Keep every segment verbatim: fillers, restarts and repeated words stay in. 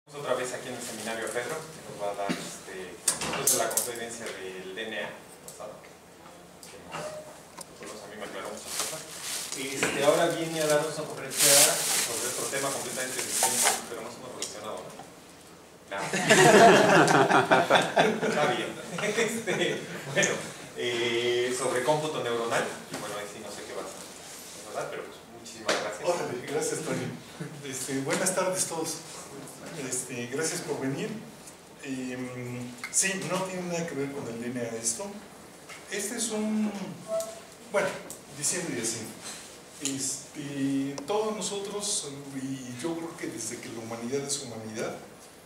Otra vez aquí en el seminario a Pedro, que nos va a dar este, después de la conferencia del D N A pasado, que nos, a mí me aclaró muchas cosas. Este, ahora viene a darnos una conferencia sobre otro tema completamente distinto, pero más o menos relacionado, ¿no? Claro. Está bien. Este, bueno, eh, sobre cómputo neuronal, y bueno, ahí sí no sé qué va a ser, ¿verdad? Pero pues, muchísimas gracias. Órale, gracias, Tony. Este, buenas tardes todos. Este, gracias por venir. Eh, sí, no tiene nada que ver con el D N A esto. Este es un... Bueno, diciendo y así. Este, todos nosotros, y yo creo que desde que la humanidad es humanidad,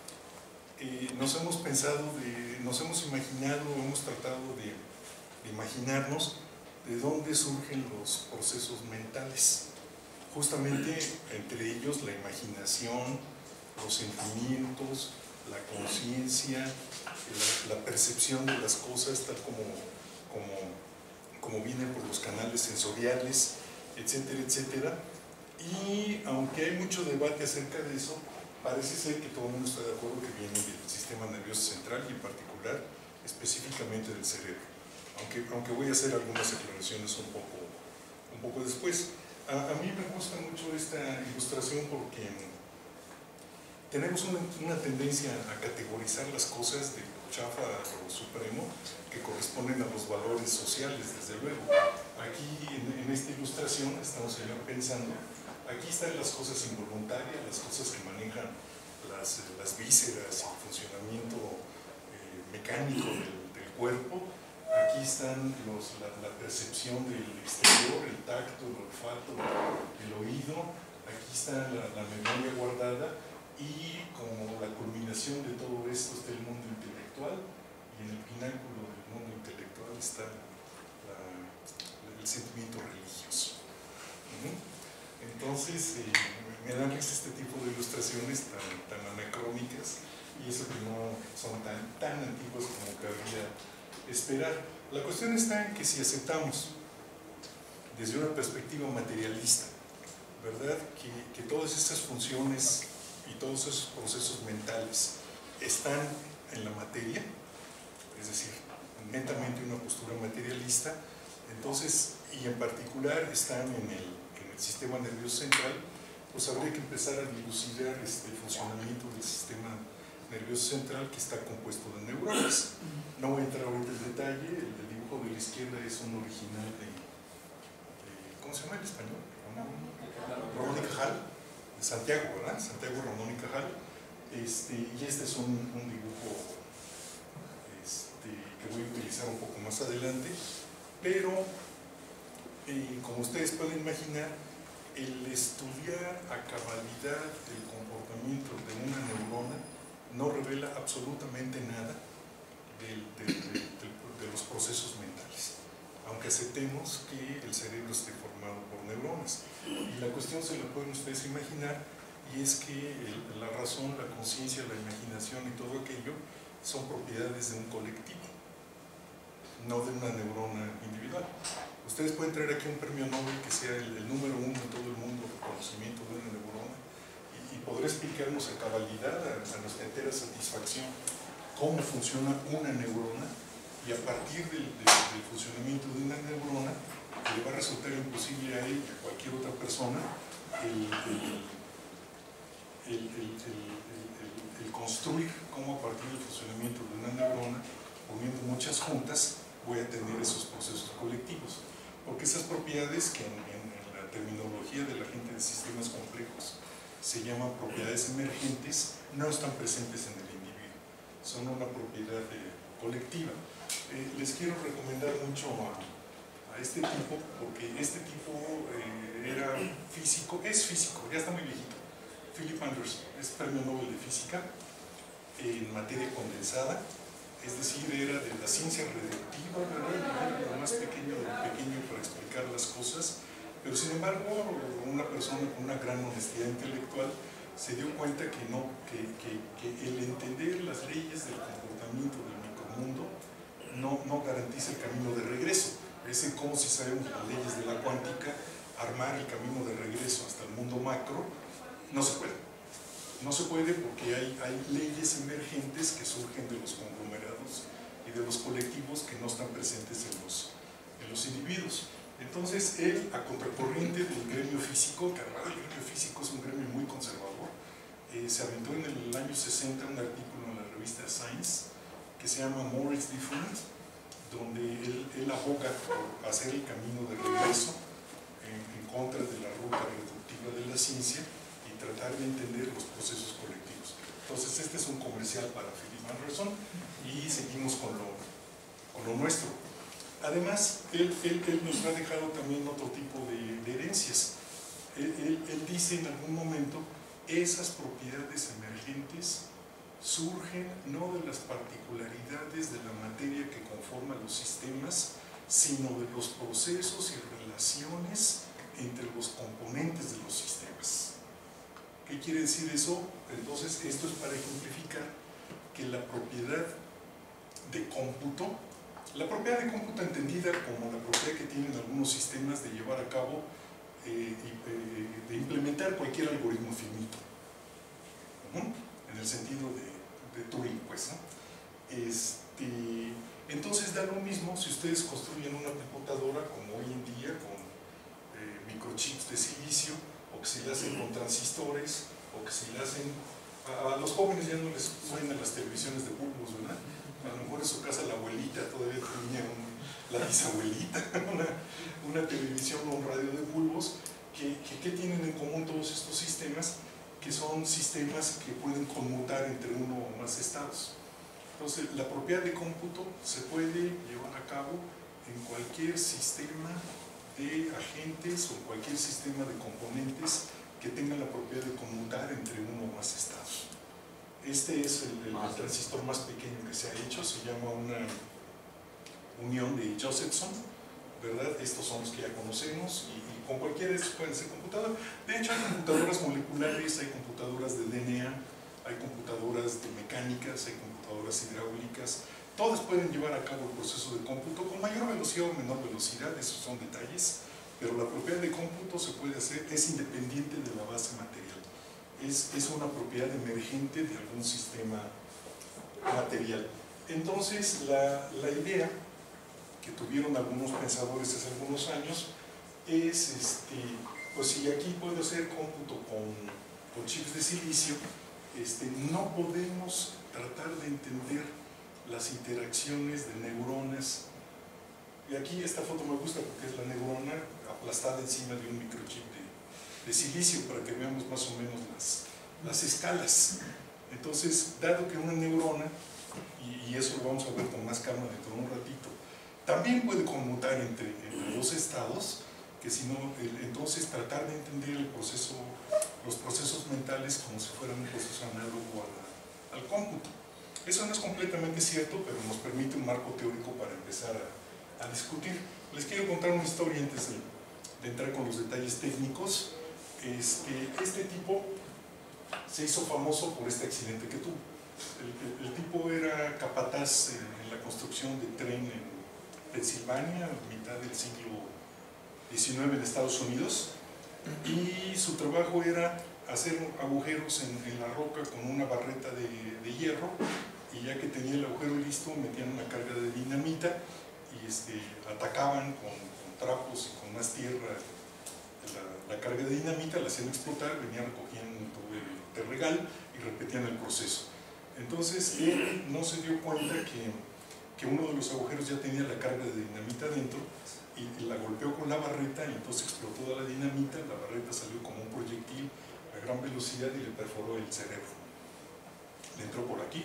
eh, nos hemos pensado, de, nos hemos imaginado, hemos tratado de, de imaginarnos de dónde surgen los procesos mentales. Justamente entre ellos la imaginación, los sentimientos, la conciencia, la, la percepción de las cosas tal como, como, como vienen por los canales sensoriales, etcétera, etcétera. Y aunque hay mucho debate acerca de eso, parece ser que todo el mundo está de acuerdo que viene del sistema nervioso central y en particular específicamente del cerebro. Aunque, aunque voy a hacer algunas aclaraciones un poco, un poco después. A, a mí me gusta mucho esta ilustración porque tenemos una, una tendencia a categorizar las cosas de lo chafa a lo supremo que corresponden a los valores sociales, desde luego. Aquí en, en esta ilustración estamos pensando, aquí están las cosas involuntarias, las cosas que manejan las, las vísceras y el funcionamiento eh, mecánico del, del cuerpo. Aquí están los, la, la percepción del exterior, el tacto, el olfato, el oído. Aquí está la, la memoria guardada. Y como la culminación de todo esto está el mundo intelectual, y en el pináculo del mundo intelectual está la, el sentimiento religioso. Entonces, eh, me dan este tipo de ilustraciones tan, tan anacrónicas, y eso que no son tan, tan antiguas como cabría esperar. La cuestión está en que si aceptamos, desde una perspectiva materialista, ¿verdad?, que, que todas estas funciones y todos esos procesos mentales están en la materia, es decir, netamente una postura materialista, entonces, y en particular están en el, en el sistema nervioso central, pues habría que empezar a dilucidar este, el funcionamiento del sistema nervioso central, que está compuesto de neuronas. No voy a entrar ahorita en detalle, el, el dibujo de la izquierda es un original de, de ¿cómo se llama en español? Ramón y Cajal, de Santiago, ¿verdad? Santiago Ramón y Cajal. Este, y este es un, un dibujo este, que voy a utilizar un poco más adelante, pero eh, como ustedes pueden imaginar, el estudiar a cabalidad el comportamiento de una neurona no revela absolutamente nada de, de, de, de, de los procesos mentales, aunque aceptemos que el cerebro esté formado por neuronas. Y la cuestión se la pueden ustedes imaginar, y es que el, la razón, la conciencia, la imaginación y todo aquello son propiedades de un colectivo, no de una neurona individual. Ustedes pueden traer aquí un premio Nobel que sea el, el número uno en todo el mundo de conocimiento de una neurona, y, y podrá explicarnos a cabalidad, a, a nuestra entera satisfacción, cómo funciona una neurona, y a partir del, del, del funcionamiento de una neurona, que le va a resultar imposible a él y a cualquier otra persona el, el, el, el, el, el construir cómo a partir del funcionamiento de una neurona, poniendo muchas juntas, voy a tener esos procesos colectivos. Porque esas propiedades, que en, en, en la terminología de la gente de sistemas complejos se llaman propiedades emergentes, no están presentes en el individuo, son una propiedad eh, colectiva. Eh, les quiero recomendar mucho a, a este tipo, porque este tipo eh, era físico, es físico, ya está muy viejito. Philip Anderson es premio Nobel de Física en materia condensada, es decir, era de la ciencia reductiva, ¿verdad? Lo más pequeño de lo pequeño para explicar las cosas, pero sin embargo, una persona con una gran honestidad intelectual se dio cuenta que, no, que, que, que el entender las leyes del comportamiento del micromundo no, no garantiza el camino de regreso. Es como si sabemos las leyes de la cuántica, armar el camino de regreso hasta el mundo macro no se puede. No se puede porque hay, hay leyes emergentes que surgen de los conglomerados y de los colectivos que no están presentes en los, en los individuos. Entonces él, a contracorriente del gremio físico, que el gremio físico es un gremio muy conservador, eh, se aventó en el año sesenta un artículo en la revista Science que se llama More is Different, donde él, él aboga por hacer el camino de regreso en, en contra de la ruta reductiva de la ciencia y tratar de entender los procesos colectivos. Entonces este es un comercial para Philip Anderson y seguimos con lo, con lo nuestro. Además, él, él, él nos ha dejado también otro tipo de, de herencias. Él, él, él dice en algún momento, esas propiedades emergentes surgen no de las particularidades de la materia que conforma los sistemas, sino de los procesos y relaciones entre los componentes de los sistemas. ¿Qué quiere decir eso? Entonces, esto es para ejemplificar que la propiedad de cómputo, la propiedad de cómputo entendida como la propiedad que tienen algunos sistemas de llevar a cabo, eh, y, eh, de implementar cualquier algoritmo finito, ¿no? En el sentido de, de Turing, pues, ¿no? Este, entonces da lo mismo si ustedes construyen una computadora como hoy en día con eh, microchips de silicio, o que si la hacen con transistores, o que si la hacen... A, a los jóvenes ya no les suenan las televisiones de bulbos, ¿verdad? A lo mejor en su casa la abuelita todavía tenía un, la bisabuelita, una, una televisión o un radio de bulbos. que, que, que tienen en común todos estos sistemas? Que son sistemas que pueden conmutar entre uno o más estados. Entonces, la propiedad de cómputo se puede llevar a cabo en cualquier sistema de agentes o en cualquier sistema de componentes que tengan la propiedad de conmutar entre uno o más estados. Este es el, el, el transistor más pequeño que se ha hecho, se llama una unión de Josephson, ¿verdad? Estos son los que ya conocemos y, y con cualquiera de estos pueden ser computadoras. De hecho, hay computadoras moleculares, hay computadoras de D N A, hay computadoras de mecánicas, hay computadoras hidráulicas. Todas pueden llevar a cabo el proceso de cómputo con mayor velocidad o menor velocidad, esos son detalles, pero la propiedad de cómputo se puede hacer, es independiente de la base material. Es, es una propiedad emergente de algún sistema material. Entonces, la, la idea que tuvieron algunos pensadores hace algunos años es, este, pues si aquí puedo hacer cómputo con, con chips de silicio, este, no podemos tratar de entender las interacciones de neuronas. Y aquí esta foto me gusta porque es la neurona aplastada encima de un microchip de, de silicio para que veamos más o menos las, las escalas. Entonces, dado que una neurona, y, y eso lo vamos a ver con más calma dentro de un ratito, también puede conmutar entre, entre dos estados, que si no, el, entonces tratar de entender el proceso, los procesos mentales como si fueran un proceso análogo a la, al cómputo. Eso no es completamente cierto, pero nos permite un marco teórico para empezar a, a discutir. Les quiero contar una historia antes de, de entrar con los detalles técnicos. Este, este tipo se hizo famoso por este accidente que tuvo. El, el, el tipo era capataz en, en la construcción de tren en Pensilvania, a mitad del siglo diecinueve en Estados Unidos, y su trabajo era hacer agujeros en, en la roca con una barreta de, de hierro, y ya que tenía el agujero listo, metían una carga de dinamita y este, atacaban con, con trapos y con más tierra la, la carga de dinamita, la hacían explotar, venían recogiendo el terregal y repetían el proceso. Entonces él no se dio cuenta que, que uno de los agujeros ya tenía la carga de dinamita dentro y, y la golpeó con la barreta y entonces explotó toda la dinamita, la barreta salió como un proyectil a gran velocidad y le perforó el cerebro. Le entró por aquí,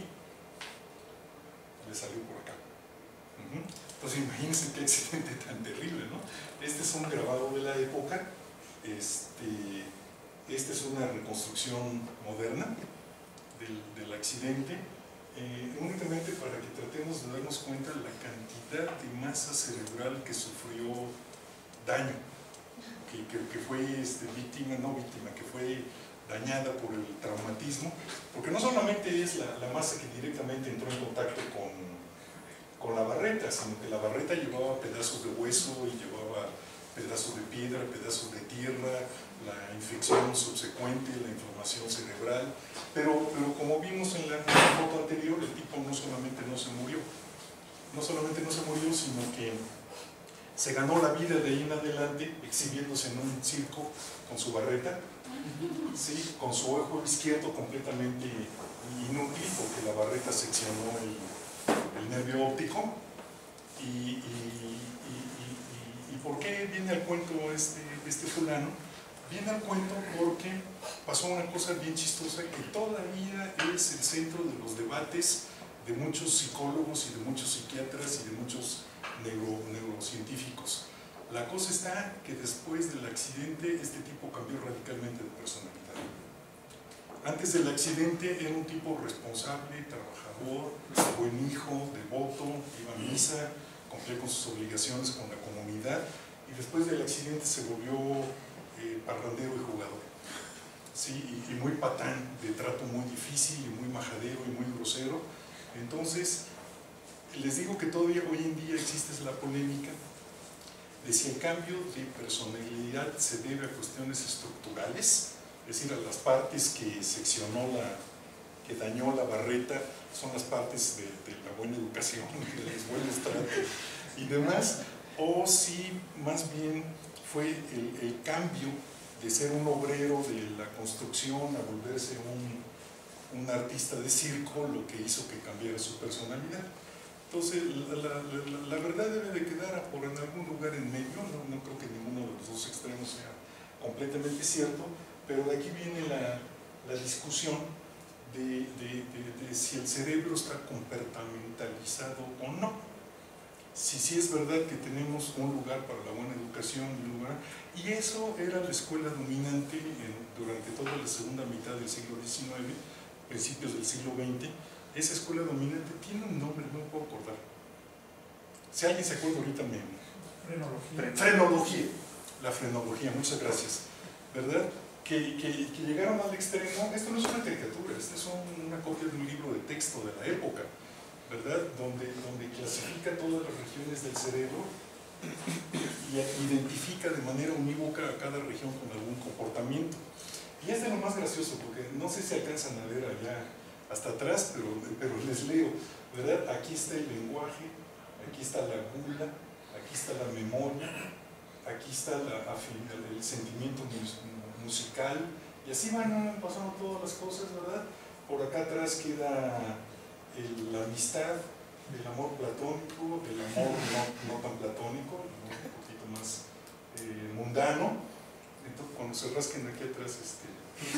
le salió por acá. Uh-huh. Entonces imagínense qué accidente tan terrible, ¿no? Este es un grabado de la época, este, esta es una reconstrucción moderna del, del accidente, eh, únicamente para que tratemos de darnos cuenta de la cantidad de masa cerebral que sufrió daño, que, que, que fue este, víctima, no víctima, que fue dañada por el traumatismo, porque no solamente es la, la masa que directamente entró en contacto con, con la barreta, sino que la barreta llevaba pedazos de hueso y llevaba pedazos de piedra, pedazos de tierra, la infección subsecuente, la inflamación cerebral, Pero, pero como vimos en la, en la foto anterior, el tipo no solamente no se murió, no solamente no se murió, sino que se ganó la vida de ahí en adelante exhibiéndose en un circo con su barreta, ¿sí? Con su ojo izquierdo completamente inútil porque la barreta seccionó el, el nervio óptico. Y, y, y, y, y ¿por qué viene al cuento este, este fulano? Viene al cuento porque pasó una cosa bien chistosa que todavía es el centro de los debates de muchos psicólogos y de muchos psiquiatras y de muchos neuro, neurocientíficos. La cosa está que después del accidente este tipo cambió radicalmente de personalidad. Antes del accidente era un tipo responsable, trabajador, buen hijo, devoto, iba a misa, cumplía con sus obligaciones con la comunidad, y después del accidente se volvió eh, parrandero y jugador. Sí, y, y muy patán, de trato muy difícil y muy majadero y muy grosero. Entonces, les digo que todavía hoy en día existe la polémica de si el cambio de personalidad se debe a cuestiones estructurales, es decir, a las partes que seccionó la, que dañó la barreta, son las partes de, de la buena educación, de los buenos tratos y demás, o si más bien fue el, el cambio de ser un obrero de la construcción a volverse un, un artista de circo lo que hizo que cambiara su personalidad. Entonces, la, la, la, la verdad debe de quedar por en algún lugar en medio, no, no creo que ninguno de los dos extremos sea completamente cierto, pero de aquí viene la, la discusión de, de, de, de si el cerebro está compartimentalizado o no. Si sí es verdad que tenemos un lugar para la buena educación, un lugar, y eso era la escuela dominante en, durante toda la segunda mitad del siglo diecinueve, principios del siglo veinte. Esa escuela dominante tiene un nombre, no me puedo acordar. Si alguien se acuerda ahorita me... Frenología. Frenología. La frenología, muchas gracias. ¿Verdad? Que, que, que llegaron al extremo, esto no es una caricatura, esto es un, una copia de un libro de texto de la época, ¿verdad? Donde, donde clasifica todas las regiones del cerebro y identifica de manera unívoca a cada región con algún comportamiento. Y es de lo más gracioso, porque no sé si alcanzan a ver allá hasta atrás, pero, pero les leo, ¿verdad? Aquí está el lenguaje, aquí está la gula, aquí está la memoria, aquí está la, el sentimiento musical, y así van pasando todas las cosas, ¿verdad? Por acá atrás queda el, la amistad, el amor platónico, el amor no, no tan platónico, un poquito más eh, mundano. Entonces, cuando se rasquen aquí atrás, este,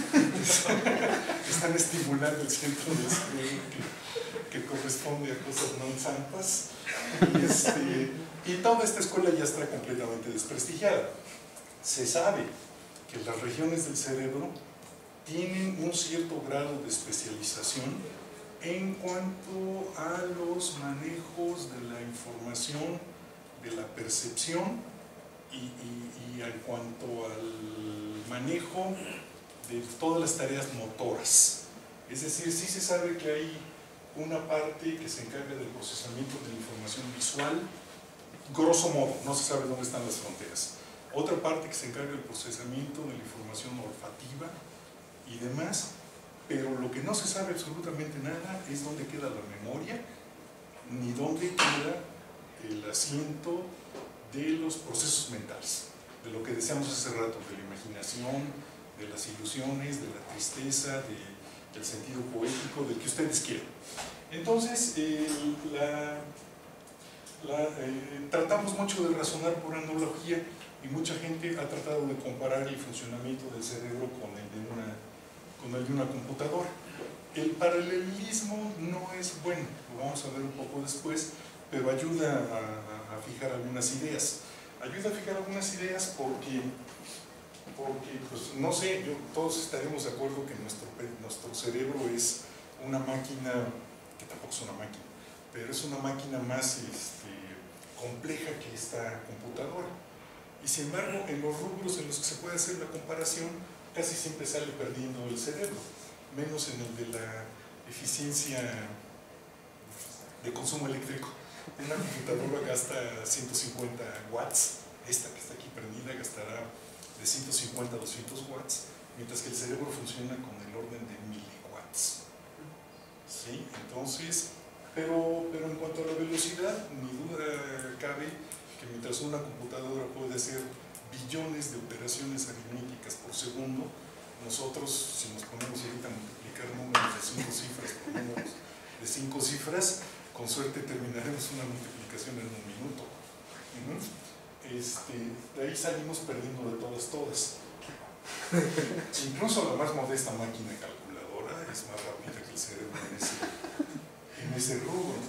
están estimulando el centro del cerebro que, que corresponde a cosas no santas. Y, este, y toda esta escuela ya está completamente desprestigiada. Se sabe que las regiones del cerebro tienen un cierto grado de especialización en cuanto a los manejos de la información, de la percepción y, y, y en cuanto al manejo de todas las tareas motoras. Es decir, sí se sabe que hay una parte que se encarga del procesamiento de la información visual, grosso modo, no se sabe dónde están las fronteras. Otra parte que se encarga del procesamiento de la información olfativa y demás, pero lo que no se sabe absolutamente nada es dónde queda la memoria, ni dónde queda el asiento de los procesos mentales, de lo que decíamos hace rato, de la imaginación, de las ilusiones, de la tristeza, de, del sentido poético, del que ustedes quieran. Entonces, eh, la, la, eh, tratamos mucho de razonar por analogía y mucha gente ha tratado de comparar el funcionamiento del cerebro con el de una, con el de una computadora. El paralelismo no es bueno, lo vamos a ver un poco después, pero ayuda a, a, a fijar algunas ideas. Ayuda a fijar algunas ideas porque, porque pues, no sé, yo, todos estaremos de acuerdo que nuestro, nuestro cerebro es una máquina, que tampoco es una máquina, pero es una máquina más este, compleja que esta computadora. Y sin embargo, en los rubros en los que se puede hacer la comparación, casi siempre sale perdiendo el cerebro, menos en el de la eficiencia de consumo eléctrico. Una computadora gasta ciento cincuenta watts, esta que está aquí prendida gastará de ciento cincuenta a doscientos watts, mientras que el cerebro funciona con el orden de miliwatts. bits. ¿Sí? Entonces, pero, pero en cuanto a la velocidad, ni duda cabe que mientras una computadora puede hacer billones de operaciones aritméticas por segundo, nosotros, si nos ponemos ahorita a multiplicar números de cinco cifras por números de cinco cifras, con suerte terminaremos una multiplicación en un minuto. Uh-huh. Este, de ahí salimos perdiendo de todas, todas. Incluso la más modesta máquina calculadora es más rápida que el cerebro en ese, en ese rubro.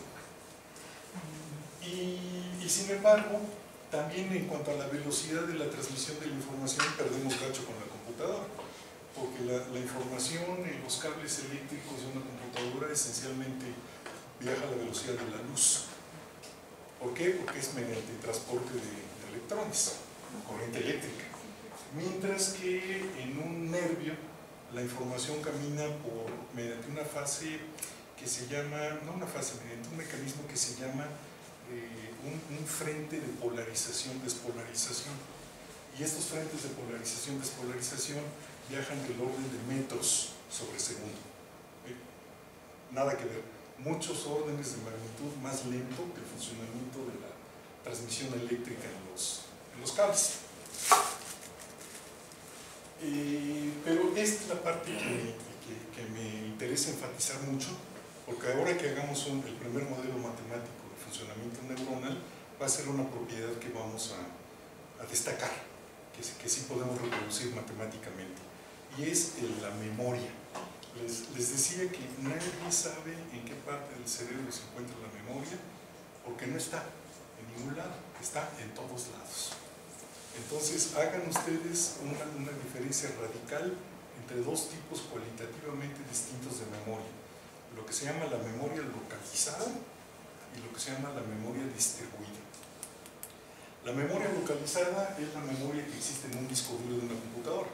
Y, y sin embargo, también en cuanto a la velocidad de la transmisión de la información, perdemos gacho con la computadora, porque la, la información en los cables eléctricos de una computadora esencialmente viaja a la velocidad de la luz. ¿Por qué? Porque es mediante el transporte de, de electrones, corriente eléctrica. Mientras que en un nervio la información camina por, mediante una fase que se llama, no una fase, mediante un mecanismo que se llama eh, un, un frente de polarización-despolarización. Y estos frentes de polarización-despolarización viajan del orden de metros sobre segundo. ¿Eh? Nada que ver. Muchos órdenes de magnitud más lento que el funcionamiento de la transmisión eléctrica en los, en los cables. Eh, pero esta es la parte que, que, que me interesa enfatizar mucho, porque ahora que hagamos un, el primer modelo matemático de funcionamiento neuronal, va a ser una propiedad que vamos a, a destacar, que, que sí podemos reproducir matemáticamente, y es el, la memoria. Les, les decía que nadie sabe en qué parte del cerebro se encuentra la memoria, porque no está en ningún lado, está en todos lados. Entonces, hagan ustedes una, una diferencia radical entre dos tipos cualitativamente distintos de memoria. Lo que se llama la memoria localizada y lo que se llama la memoria distribuida. La memoria localizada es la memoria que existe en un disco duro de una computadora.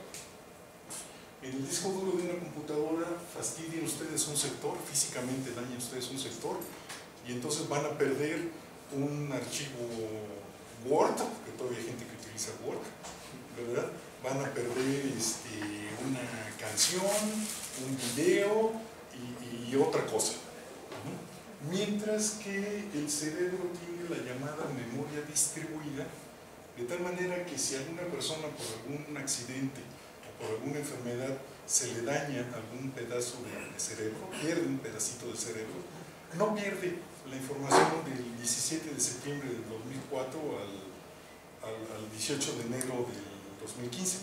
En el disco duro de una computadora fastidian ustedes un sector, físicamente dañan ustedes un sector, y entonces van a perder un archivo Word, que todavía hay gente que utiliza Word, ¿verdad? Van a perder este, una canción, un video y, y otra cosa. ¿No? Mientras que el cerebro tiene la llamada memoria distribuida, de tal manera que si alguna persona por algún accidente o por alguna enfermedad se le daña algún pedazo de, de cerebro, pierde un pedacito de cerebro, no pierde la información del diecisiete de septiembre del dos mil cuatro al, al, al dieciocho de enero del dos mil quince,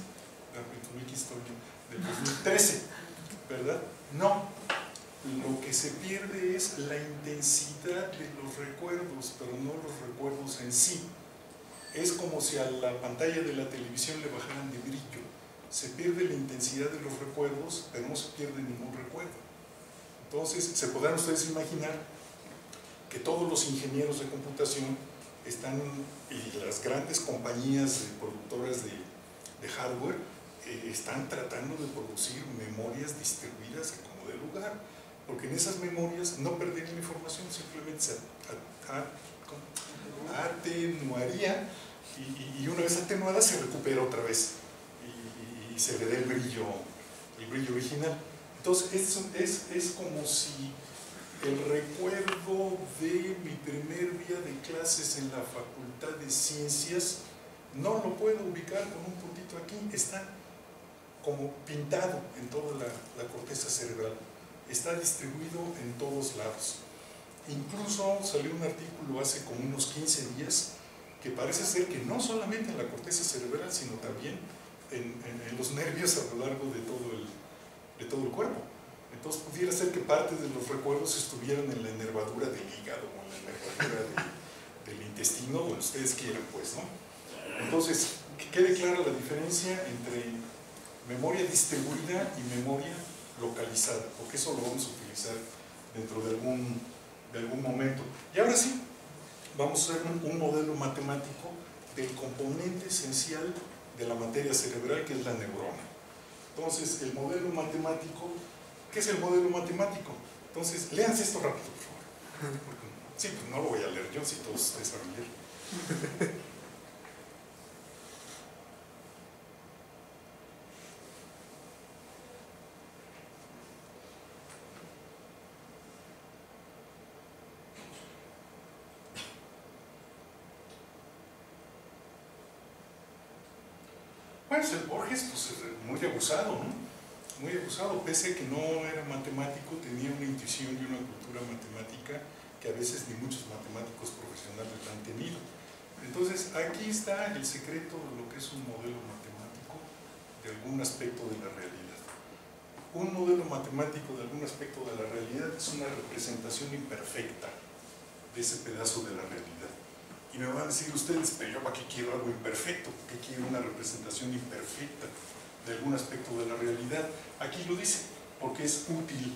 del dos mil trece, ¿verdad? No, lo que se pierde es la intensidad de los recuerdos, pero no los recuerdos en sí. Es como si a la pantalla de la televisión le bajaran de brillo. Se pierde la intensidad de los recuerdos, pero no se pierde ningún recuerdo. Entonces, se podrán ustedes imaginar que todos los ingenieros de computación están, y las grandes compañías productoras de, de hardware, eh, están tratando de producir memorias distribuidas como de lugar, porque en esas memorias no perderían la información, simplemente se atenuaría y, y una vez atenuada se recupera otra vez y, y se le da el brillo, el brillo original. Entonces es, es, es como si el recuerdo de mi primer día de clases en la Facultad de Ciencias no lo puedo ubicar con un puntito aquí, está como pintado en toda la, la corteza cerebral, está distribuido en todos lados. Incluso salió un artículo hace como unos quince días que parece ser que no solamente en la corteza cerebral, sino también en, en, en los nervios a lo largo de todo el, de todo el cuerpo. Entonces pudiera ser que parte de los recuerdos estuvieran en la enervadura del hígado o en la enervadura de, del intestino, donde ustedes quieran, pues, ¿no? Entonces, que quede clara la diferencia entre memoria distribuida y memoria localizada, porque eso lo vamos a utilizar dentro de algún, de algún momento. Y ahora sí, vamos a hacer un, un modelo matemático del componente esencial de la materia cerebral, que es la neurona. Entonces, el modelo matemático, ¿qué es el modelo matemático? Entonces, léanse esto rápido, por favor. Sí, pues no lo voy a leer yo, si todos ustedes saben leer. Pues el Borges, pues muy abusado, ¿no? Muy abusado, pese a que no era matemático, tenía una intuición y una cultura matemática que a veces ni muchos matemáticos profesionales han tenido. Entonces, aquí está el secreto de lo que es un modelo matemático de algún aspecto de la realidad. Un modelo matemático de algún aspecto de la realidad es una representación imperfecta de ese pedazo de la realidad. Y me van a decir ustedes, pero yo para qué quiero algo imperfecto, ¿por qué quiero una representación imperfecta de algún aspecto de la realidad? Aquí lo dice, porque es útil,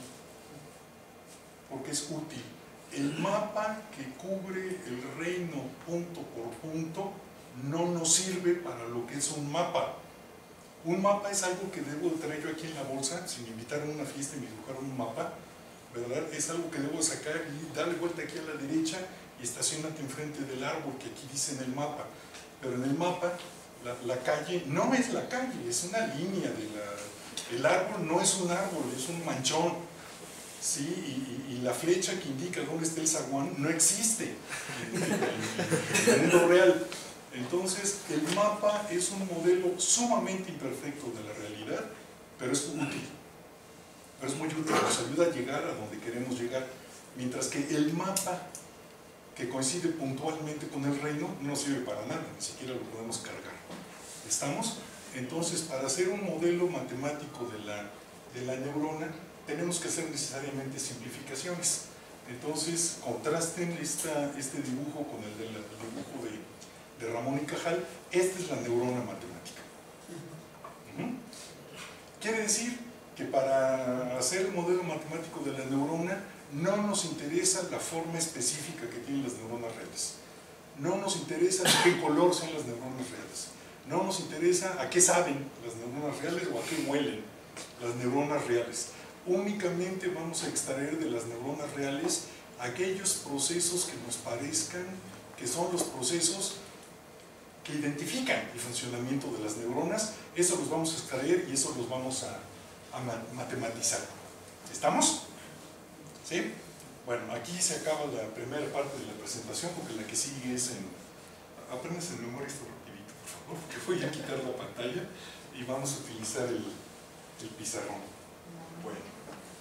porque es útil. El mapa que cubre el reino punto por punto no nos sirve para lo que es un mapa. Un mapa es algo que debo de traer yo aquí en la bolsa, si me invitaron a una fiesta y me dibujaron un mapa, ¿verdad? Es algo que debo sacar y darle vuelta aquí a la derecha y estacionarte enfrente del árbol que aquí dice en el mapa. Pero en el mapa, la, la calle no es la calle, es una línea de la... El árbol no es un árbol, es un manchón, ¿sí? Y, y, y la flecha que indica dónde está el zaguán no existe en, en, en, en el mundo real. Entonces, el mapa es un modelo sumamente imperfecto de la realidad, pero es útil. Pero es muy útil, nos ayuda a llegar a donde queremos llegar. Mientras que el mapa que coincide puntualmente con el reino no sirve para nada, ni siquiera lo podemos cargar. ¿Estamos? Entonces, para hacer un modelo matemático de la, de la neurona, tenemos que hacer necesariamente simplificaciones. Entonces, contrasten esta, este dibujo con el del dibujo de de Ramón y Cajal. Esta es la neurona matemática. Uh-huh. Quiere decir que para hacer el modelo matemático de la neurona no nos interesa la forma específica que tienen las neuronas reales, no nos interesa qué color son las neuronas reales, no nos interesa a qué saben las neuronas reales o a qué huelen las neuronas reales. Únicamente vamos a extraer de las neuronas reales aquellos procesos que nos parezcan que son los procesos que identifican el funcionamiento de las neuronas. Eso los vamos a extraer y eso los vamos a, a matematizar. ¿Estamos? ¿Sí? Bueno, aquí se acaba la primera parte de la presentación, porque la que sigue es en... Aprendes en memoria esto rapidito, por favor, porque voy a quitar la pantalla y vamos a utilizar el, el pizarrón. Bueno.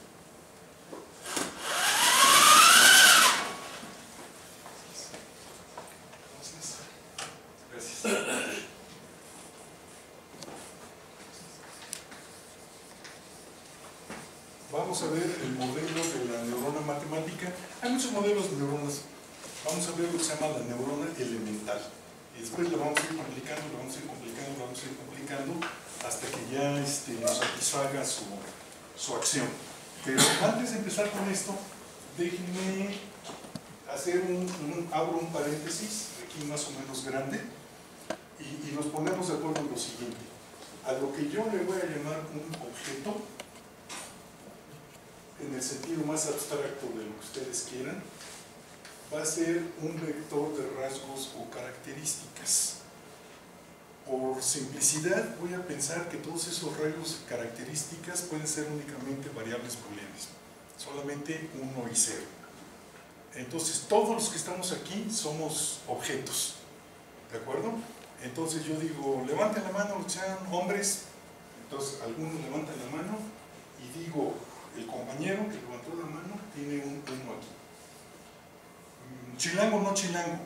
Vamos a ver el modelo de la neurona matemática. Hay muchos modelos de neuronas. Vamos a ver lo que se llama la neurona elemental. Y después la vamos a ir complicando, la vamos a ir complicando, la vamos a ir complicando hasta que ya este, nos satisfaga su, su acción. Pero antes de empezar con esto, déjenme hacer un, un abro un paréntesis, aquí más o menos grande, y, y nos ponemos de acuerdo en lo siguiente. A lo que yo le voy a llamar un objeto, en el sentido más abstracto de lo que ustedes quieran, va a ser un vector de rasgos o características. Por simplicidad voy a pensar que todos esos rasgos y características pueden ser únicamente variables booleanas, solamente uno y cero. Entonces todos los que estamos aquí somos objetos, ¿de acuerdo? Entonces yo digo, levanten la mano los que sean hombres, entonces algunos levantan la mano y digo, el compañero que levantó la mano tiene un uno aquí. Chilango o no chilango,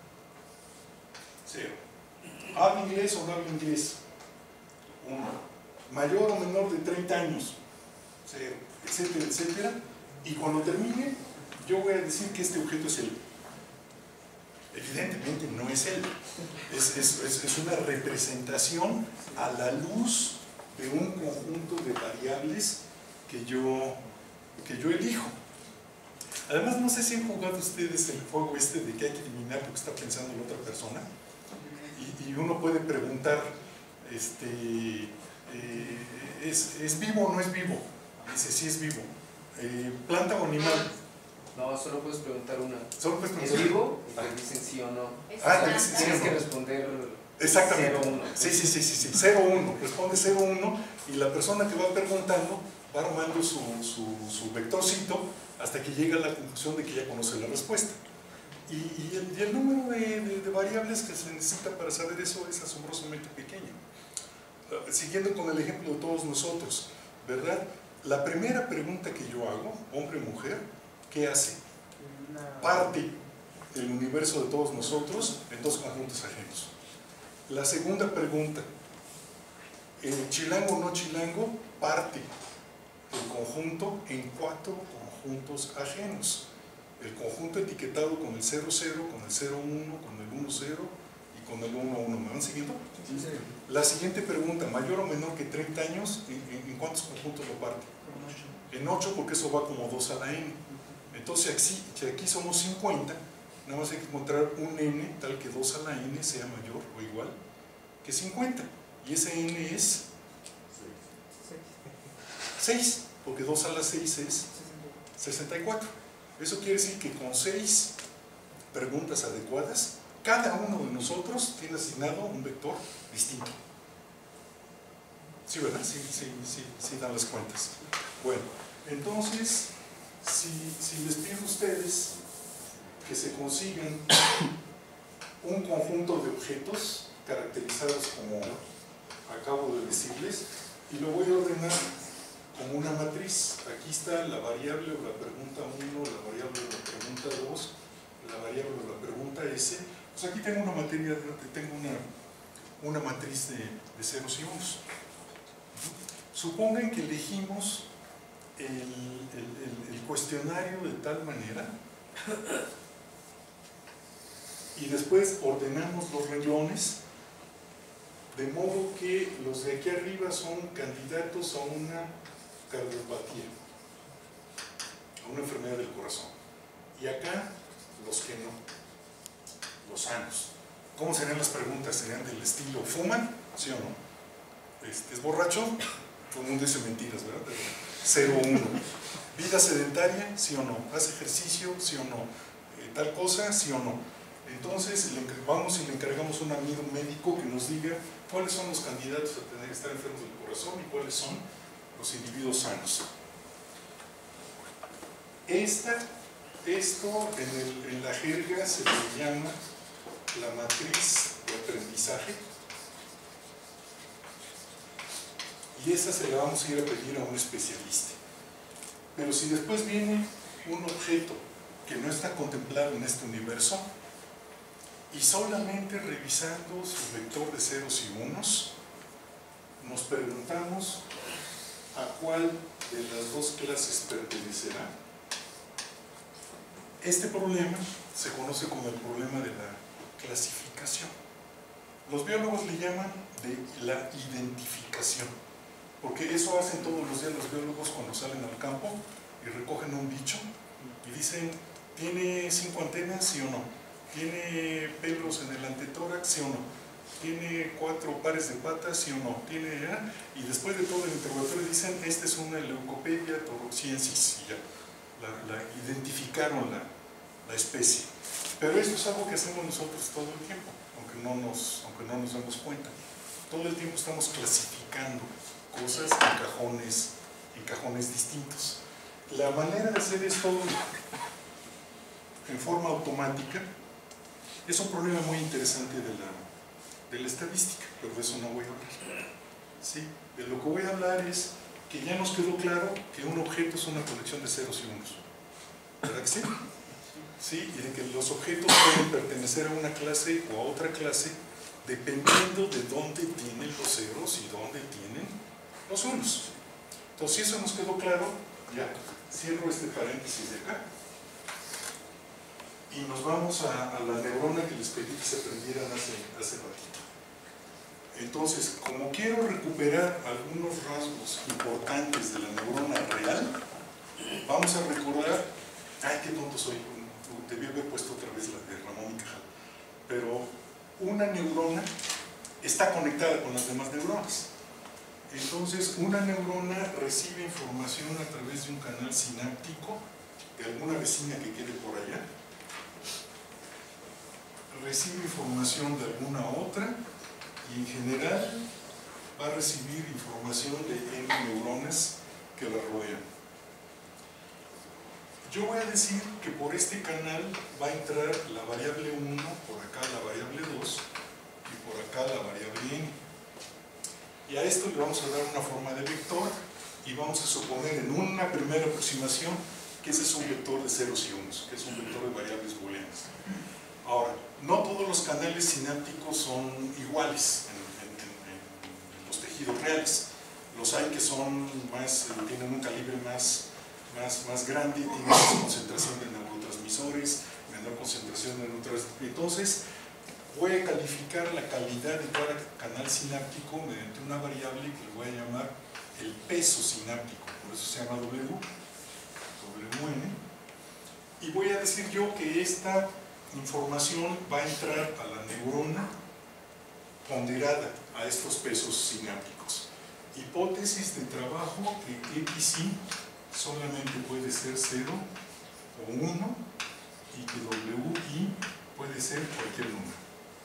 cero. ¿Habla inglés o no habla inglés? Uno. Mayor o menor de treinta años, cero, etcétera, etcétera. Y cuando termine, yo voy a decir que este objeto es él. Evidentemente no es él, es, es, es, es una representación a la luz de un conjunto de variables que yo, que yo elijo. Además, no sé si han jugado ustedes el juego este de que hay que adivinar lo que está pensando la otra persona, y, y uno puede preguntar, este, eh, ¿es, ¿es vivo o no es vivo? Dice, sí es vivo. Eh, ¿Planta o animal? No, solo puedes preguntar una. ¿Solo puedes preguntar? ¿Es vivo? Y te dicen sí o no. Ah, te dicen sí Tienes o que no. responder Exactamente. cero uno. Sí, sí, sí, sí, sí. cero uno. Responde cero uno y la persona que va preguntando va armando su, su, su vectorcito hasta que llega a la conclusión de que ya conoce la respuesta. Y, y, el, y el número de, de, de variables que se necesita para saber eso es asombrosamente pequeño. siguiendo con el ejemplo de todos nosotros, ¿verdad? La primera pregunta que yo hago, hombre o mujer, ¿qué hace? Parte el universo de todos nosotros en dos conjuntos ajenos. La segunda pregunta, el chilango o no chilango parte el conjunto en cuatro conjuntos ajenos. El conjunto etiquetado con el cero cero, con el cero uno, con el uno cero y con el uno uno. ¿Me van siguiendo? Sí, sí. La siguiente pregunta, mayor o menor que treinta años, ¿en, en, en cuántos conjuntos lo parte? En ocho, porque eso va como dos a la n. Entonces, aquí, si aquí somos cincuenta, nada más hay que encontrar un n tal que dos a la n sea mayor o igual que cincuenta. Y ese n es seis, porque dos a la seis es sesenta y cuatro. Eso quiere decir que con seis preguntas adecuadas, cada uno de nosotros tiene asignado un vector distinto. Sí, ¿verdad? Sí, sí, sí, sí dan las cuentas. Bueno, entonces, si, si les pido a ustedes que se consigan un conjunto de objetos caracterizados como acabo de decirles, y lo voy a ordenar como una matriz. Aquí está la variable o la pregunta uno, la variable o la pregunta dos, la variable o la pregunta S. Pues aquí tengo una materia, tengo una, una matriz de, de ceros y unos. Supongan que elegimos el, el, el, el cuestionario de tal manera y después ordenamos los renglones de modo que los de aquí arriba son candidatos a una cardiopatía, a una enfermedad del corazón, y acá los que no, los sanos. ¿Cómo serían las preguntas? Serían del estilo: ¿fuman? ¿Sí o no? Este, ¿es borracho? Todo el mundo dice mentiras, ¿verdad? cero uno. ¿Vida sedentaria? ¿Sí o no? ¿Hace ejercicio? ¿Sí o no? Eh, ¿Tal cosa? ¿Sí o no? Entonces le vamos y le encargamos a un amigo médico que nos diga cuáles son los candidatos a tener, estar enfermos del corazón y cuáles son los individuos sanos. Esta, esto en, el, en la jerga se le llama la matriz de aprendizaje, y esa se la vamos a ir a pedir a un especialista. Pero si después viene un objeto que no está contemplado en este universo, y solamente revisando su vector de ceros y unos, nos preguntamos a cuál de las dos clases pertenecerá. Este problema se conoce como el problema de la clasificación. Los biólogos le llaman de la identificación, porque eso hacen todos los días los biólogos cuando salen al campo y recogen un bicho y dicen: ¿tiene cinco antenas? ¿Sí o no? ¿Tiene pelos en el antetórax? ¿Sí o no? ¿Tiene cuatro pares de patas? ¿Sí o no? ¿Tiene, eh? Y después de todo el interrogatorio dicen: esta es una Leucopedia toroxiensis, y ya la, la identificaron la, la especie. Pero esto es algo que hacemos nosotros todo el tiempo, aunque no nos, aunque no nos damos cuenta. Todo el tiempo estamos clasificando cosas en cajones, en cajones distintos. La manera de hacer esto en forma automática es un problema muy interesante de la, de la estadística, pero de eso no voy a hablar. ¿Sí? De lo que voy a hablar es que ya nos quedó claro que un objeto es una colección de ceros y unos. ¿Verdad que sí? Sí, y de que los objetos pueden pertenecer a una clase o a otra clase dependiendo de dónde tienen los ceros y dónde tienen los unos. Entonces, si eso nos quedó claro, ya cierro este paréntesis de acá y nos vamos a, a la neurona que les pedí que se aprendieran hace, hace ratito. Entonces, como quiero recuperar algunos rasgos importantes de la neurona real, vamos a recordar, ay, qué tonto soy, debí haber puesto otra vez la de Ramón y Cajal, pero una neurona está conectada con las demás neuronas. Entonces, una neurona recibe información a través de un canal sináptico de alguna vecina que quede por allá, recibe información de alguna otra y en general va a recibir información de N neuronas que la rodean. Yo voy a decir que por este canal va a entrar la variable uno, por acá la variable dos y por acá la variable n. Y a esto le vamos a dar una forma de vector y vamos a suponer en una primera aproximación que ese es un vector de ceros y unos, que es un vector de variables booleanas. Ahora, no todos los canales sinápticos son iguales en, en, en, en los tejidos reales. Los hay que son más, tienen un calibre más, más, más grande, tienen más concentración de neurotransmisores, menor concentración de neurotransmisores. Entonces, voy a calificar la calidad de cada canal sináptico mediante una variable que le voy a llamar el peso sináptico, por eso se llama W, W N, y voy a decir yo que esta información va a entrar a la neurona ponderada a estos pesos sinápticos. Hipótesis de trabajo que X I solamente puede ser cero o uno y que W I puede ser cualquier número.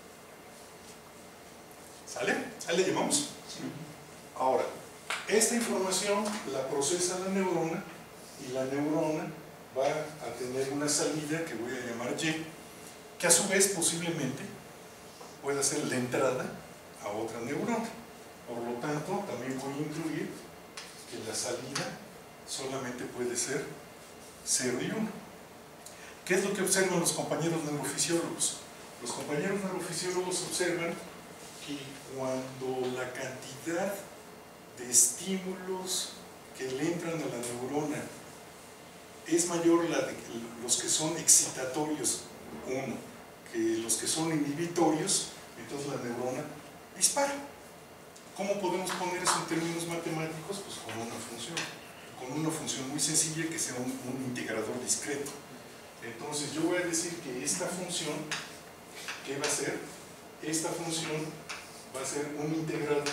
¿Sale? ¿Ahí le llamamos? Sí. Ahora, esta información la procesa la neurona y la neurona va a tener una salida que voy a llamar Y, que a su vez posiblemente pueda ser la entrada a otra neurona. Por lo tanto, también voy a incluir que la salida solamente puede ser cero y uno. ¿Qué es lo que observan los compañeros neurofisiólogos? Los compañeros neurofisiólogos observan que cuando la cantidad de estímulos que le entran a la neurona es mayor la de los que son excitatorios, uno, que los que son inhibitorios, entonces la neurona dispara. ¿Cómo podemos poner eso en términos matemáticos? Pues con una función, con una función muy sencilla que sea un, un integrador discreto. Entonces yo voy a decir que esta función, ¿qué va a ser? Esta función va a ser un integrador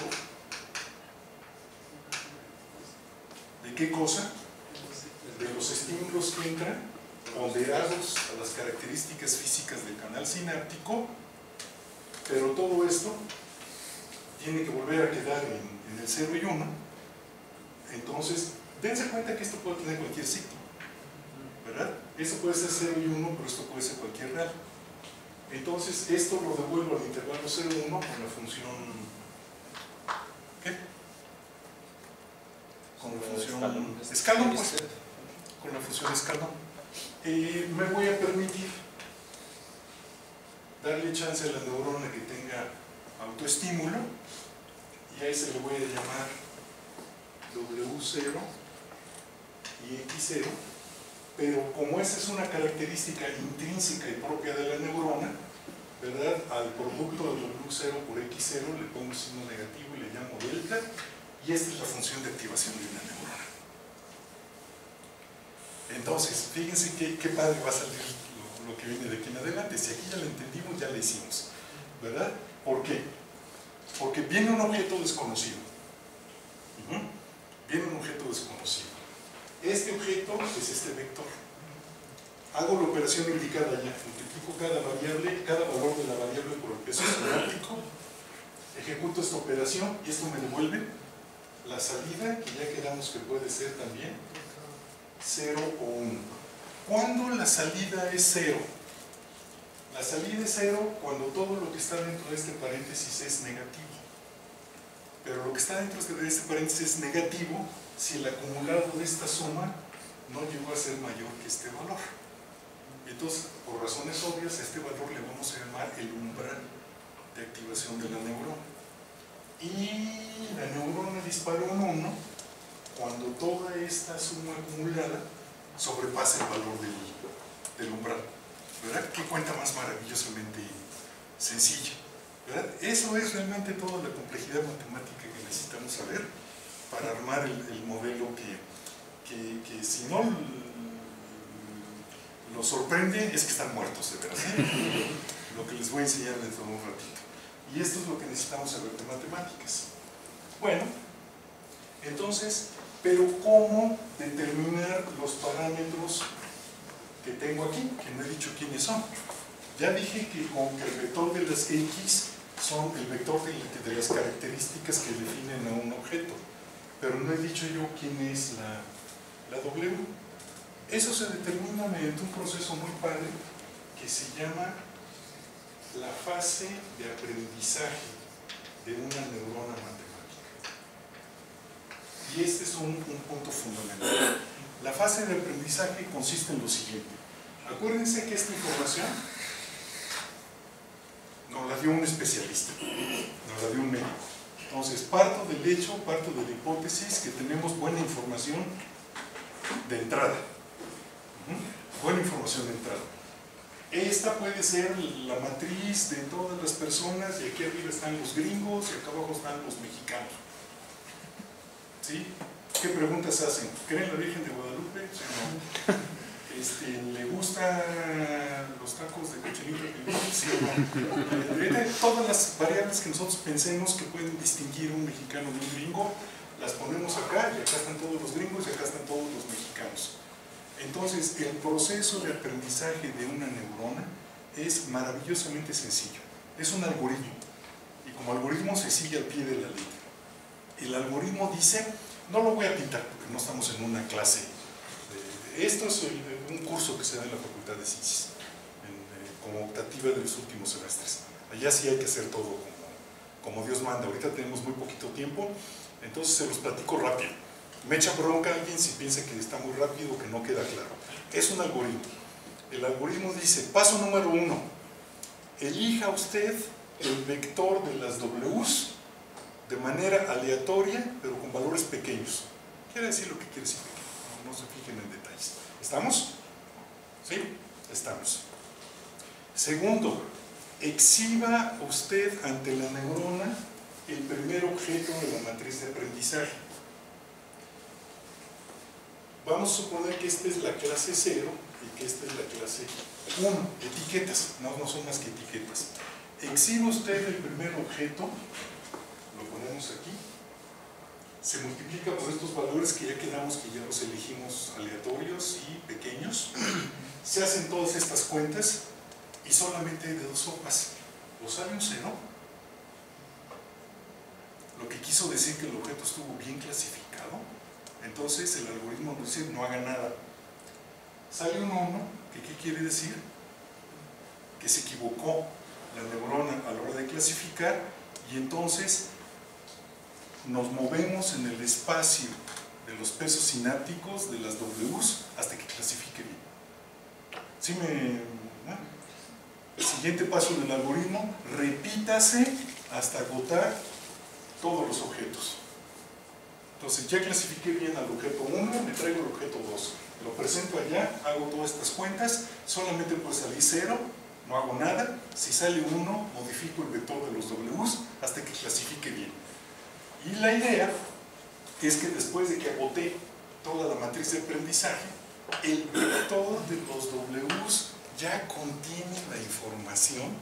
¿de qué cosa? De los estímulos que entran ponderados a las características físicas del canal sináptico, pero todo esto tiene que volver a quedar en, en el cero y uno. Entonces, dense cuenta que esto puede tener cualquier signo, ¿verdad? Esto puede ser cero y uno, pero esto puede ser cualquier real. Entonces, esto lo devuelvo al intervalo cero y uno con la función... ¿qué? Con la función escalón, pues. Con la función escalón. Eh, me voy a permitir darle chance a la neurona que tenga autoestímulo y a ese le voy a llamar W cero y X cero, pero como esa es una característica intrínseca y propia de la neurona, ¿verdad? Al producto de W cero por X cero le pongo signo negativo y le llamo delta, y esta es la función de activación de una neurona. Entonces, fíjense qué, qué padre va a salir lo, lo que viene de aquí en adelante. Si aquí ya lo entendimos, ya lo hicimos, ¿verdad? ¿Por qué? Porque viene un objeto desconocido. Uh-huh. Viene un objeto desconocido. Este objeto es este vector. Hago la operación indicada ya. Multiplico cada variable, cada valor de la variable por el peso sináptico. Ejecuto esta operación y esto me devuelve la salida, que ya quedamos que puede ser también cero o uno. ¿Cuándo la salida es cero? La salida es cero cuando todo lo que está dentro de este paréntesis es negativo. Pero lo que está dentro de este paréntesis es negativo si el acumulado de esta suma no llegó a ser mayor que este valor. Entonces, por razones obvias, a este valor le vamos a llamar el umbral de activación de la neurona. Y la neurona dispara un uno cuando toda esta suma acumulada sobrepasa el valor del, del umbral. ¿Verdad? Qué cuenta más maravillosamente sencilla, ¿verdad? Eso es realmente toda la complejidad matemática que necesitamos saber para armar el, el modelo que, que, que si no los sorprende es que están muertos, de verdad. Lo que les voy a enseñar dentro de un ratito. Y esto es lo que necesitamos saber de matemáticas. Bueno, entonces, pero ¿cómo determinar los parámetros que tengo aquí? Que no he dicho quiénes son. Ya dije que con que el vector de las X son el vector de, de las características que definen a un objeto, pero no he dicho yo quién es la, la W. Eso se determina mediante un proceso muy padre que se llama la fase de aprendizaje de una neurona matemática. y este es un, un punto fundamental. La fase de aprendizaje consiste en lo siguiente. Acuérdense que esta información nos la dio un especialista, nos la dio un médico. Entonces, parto del hecho, parto de la hipótesis que tenemos buena información de entrada. Uh-huh. Buena información de entrada. Esta puede ser la matriz de todas las personas, y aquí arriba están los gringos y acá abajo están los mexicanos. ¿Sí? ¿Qué preguntas hacen? ¿Creen en la Virgen de Guadalupe? ¿Sí o no? Este, ¿Le gustan los tacos de cochinita pibil? ¿Sí o no? Todas las variables que nosotros pensemos que pueden distinguir un mexicano de un gringo, las ponemos acá, y acá están todos los gringos y acá están todos los mexicanos. Entonces, el proceso de aprendizaje de una neurona es maravillosamente sencillo. Es un algoritmo, y como algoritmo se sigue al pie de la letra. El algoritmo dice, no lo voy a pintar porque no estamos en una clase. De, de, esto es un curso que se da en la Facultad de Ciencias, en, eh, como optativa de los últimos semestres. Allá sí hay que hacer todo como, como Dios manda. Ahorita tenemos muy poquito tiempo, entonces se los platico rápido. Me echa bronca alguien si piensa que está muy rápido o que no queda claro. Es un algoritmo. El algoritmo dice, paso número uno, elija usted el vector de las W's de manera aleatoria, pero con valores pequeños. Quiere decir lo que quiere decir pequeño, no, no se fijen en detalles. ¿Estamos? ¿Sí? Estamos. Segundo, exhiba usted ante la neurona el primer objeto de la matriz de aprendizaje. Vamos a suponer que esta es la clase cero y que esta es la clase uno. Etiquetas, no, no son más que etiquetas. Exhiba usted el primer objeto, lo ponemos aquí, se multiplica por estos valores que ya quedamos que ya los elegimos aleatorios y pequeños. Se hacen todas estas cuentas y solamente hay de dos sopas. ¿O sale un cero? Lo que quiso decir que el objeto estuvo bien clasificado. Entonces el algoritmo nos dice no haga nada. Sale un uno, que ¿qué quiere decir? Que se equivocó la neurona a la hora de clasificar, y entonces nos movemos en el espacio de los pesos sinápticos de las W's hasta que clasifique bien. ¿Sí me...? Bueno, el siguiente paso del algoritmo, repítase hasta agotar todos los objetos. Entonces ya clasifiqué bien al objeto uno, me traigo el objeto dos, lo presento allá, hago todas estas cuentas, solamente puede salir cero, no hago nada. Si sale uno, modifico el vector de los W's hasta que clasifique bien. Y la idea es que después de que agoté toda la matriz de aprendizaje, el vector de los W's ya contiene la información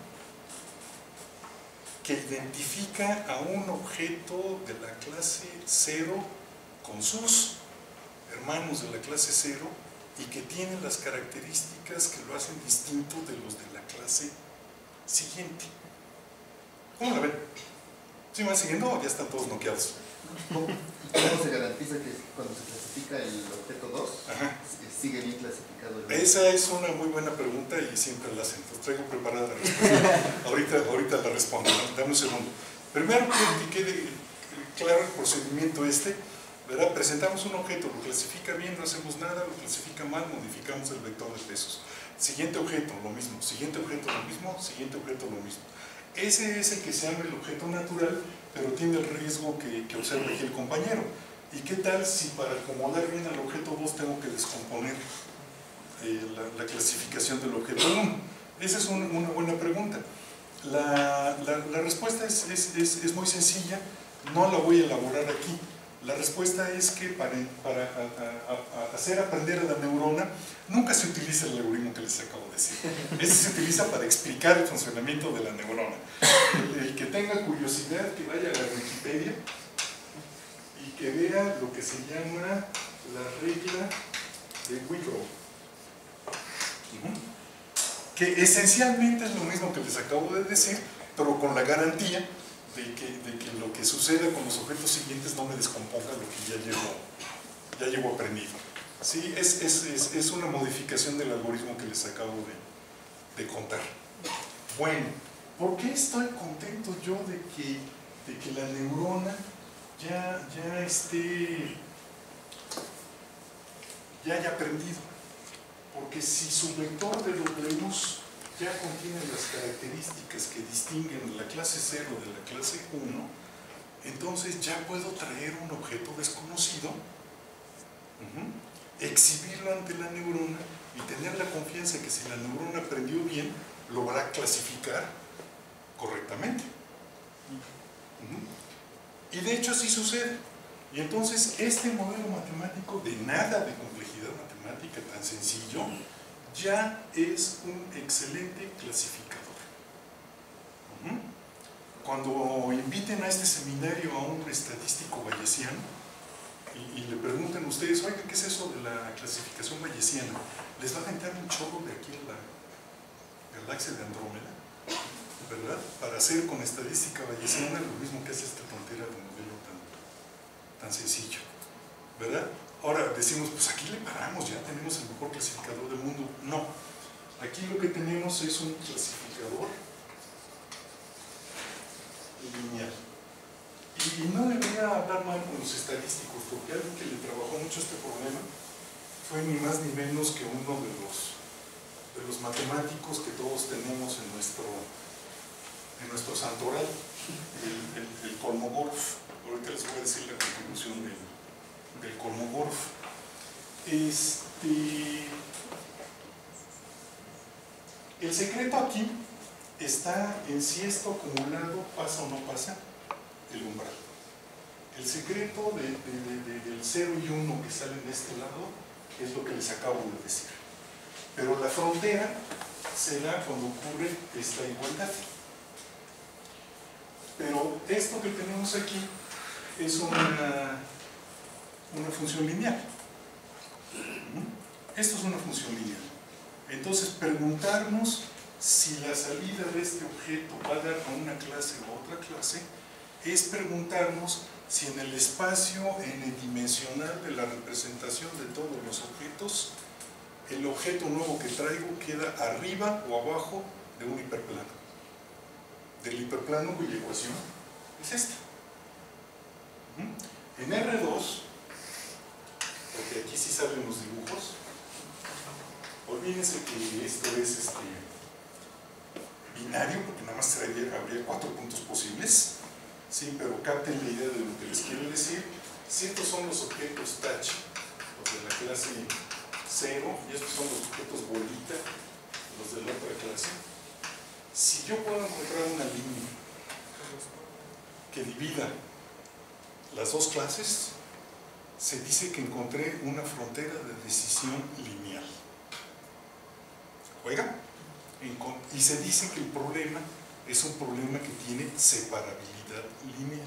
que identifica a un objeto de la clase cero con sus hermanos de la clase cero y que tiene las características que lo hacen distinto de los de la clase siguiente. ¿Cómo la ven? ¿Sí me van siguiendo o ya están todos noqueados? ¿Cómo se garantiza que cuando se clasifica el objeto dos, Ajá. sigue bien clasificado? El Esa es una muy buena pregunta y siempre la hacen. Entonces traigo preparada la respuesta. ahorita, ahorita la respondo. Dame un segundo. Primero que quede claro el procedimiento este, ¿verdad? Presentamos un objeto, lo clasifica bien, no hacemos nada, lo clasifica mal, modificamos el vector de pesos. Siguiente objeto, lo mismo. Siguiente objeto, lo mismo. Siguiente objeto, lo mismo. Ese es el que se llama el objeto natural, pero tiene el riesgo que, que observe aquí el compañero. ¿Y qué tal si para acomodar bien al objeto dos tengo que descomponer eh, la, la clasificación del objeto uno? Esa es un, una buena pregunta. La, la, la respuesta es, es, es, es muy sencilla, no la voy a elaborar aquí. La respuesta es que para, para a, a, a hacer aprender a la neurona nunca se utiliza el algoritmo que les acabo de decir. Ese se utiliza para explicar el funcionamiento de la neurona. El, el que tenga curiosidad que vaya a la Wikipedia y que vea lo que se llama la regla de Wiggle, que esencialmente es lo mismo que les acabo de decir, pero con la garantía De que, de que lo que suceda con los objetos siguientes no me descomponga lo que ya llevo, ya llevo aprendido. ¿Sí? Es, es, es, es una modificación del algoritmo que les acabo de, de contar. Bueno, ¿por qué estoy contento yo de que, de que la neurona ya, ya esté ya haya aprendido. Porque si su vector de W ya contiene las características que distinguen la clase cero de la clase uno, entonces ya puedo traer un objeto desconocido, uh-huh, exhibirlo ante la neurona y tener la confianza que si la neurona aprendió bien, lo va a clasificar correctamente. Uh-huh. Y de hecho así sucede. Y entonces este modelo matemático de nada de complejidad matemática tan sencillo ya es un excelente clasificador. Uh-huh. Cuando inviten a este seminario a un estadístico bayesiano y, y le preguntan a ustedes, oiga, ¿qué es eso de la clasificación bayesiana? Les va a aventar un chorro de aquí a la galaxia de Andrómeda, ¿verdad? Para hacer con estadística bayesiana lo mismo que hace esta tontera de modelo tan, tan sencillo, ¿verdad? Ahora decimos, pues aquí le paramos, ya tenemos el mejor clasificador del mundo. No, aquí lo que tenemos es un clasificador lineal. Y, y no le voy a hablar mal con los estadísticos, porque alguien que le trabajó mucho este problema fue ni más ni menos que uno de los, de los matemáticos que todos tenemos en nuestro, en nuestro santoral, el, el, el Kolmogorov. Ahorita les voy a decir la contribución del, del Kolmogorov. Este, el secreto aquí está en si esto acumulado pasa o no pasa el umbral. El secreto de, de, de, de, del cero y uno que salen de este lado es lo que les acabo de decir. Pero la frontera se da cuando ocurre esta igualdad. Pero esto que tenemos aquí es una, una función lineal. Esto es una función lineal. Entonces, preguntarnos si la salida de este objeto va a dar a una clase o a otra clase es preguntarnos si en el espacio n-dimensional de la representación de todos los objetos, el objeto nuevo que traigo queda arriba o abajo de un hiperplano. Del hiperplano cuya ecuación es esta. En R dos, porque aquí sí salen los dibujos, olvídense que esto es este, binario, porque nada más traería, habría cuatro puntos posibles, sí, pero capten la idea de lo que les quiero decir. Si estos son los objetos touch, los de la clase cero, y estos son los objetos bolita, los de la otra clase, si yo puedo encontrar una línea que divida las dos clases, se dice que encontré una frontera de decisión lineal. ¿Oiga? Y se dice que el problema es un problema que tiene separabilidad lineal.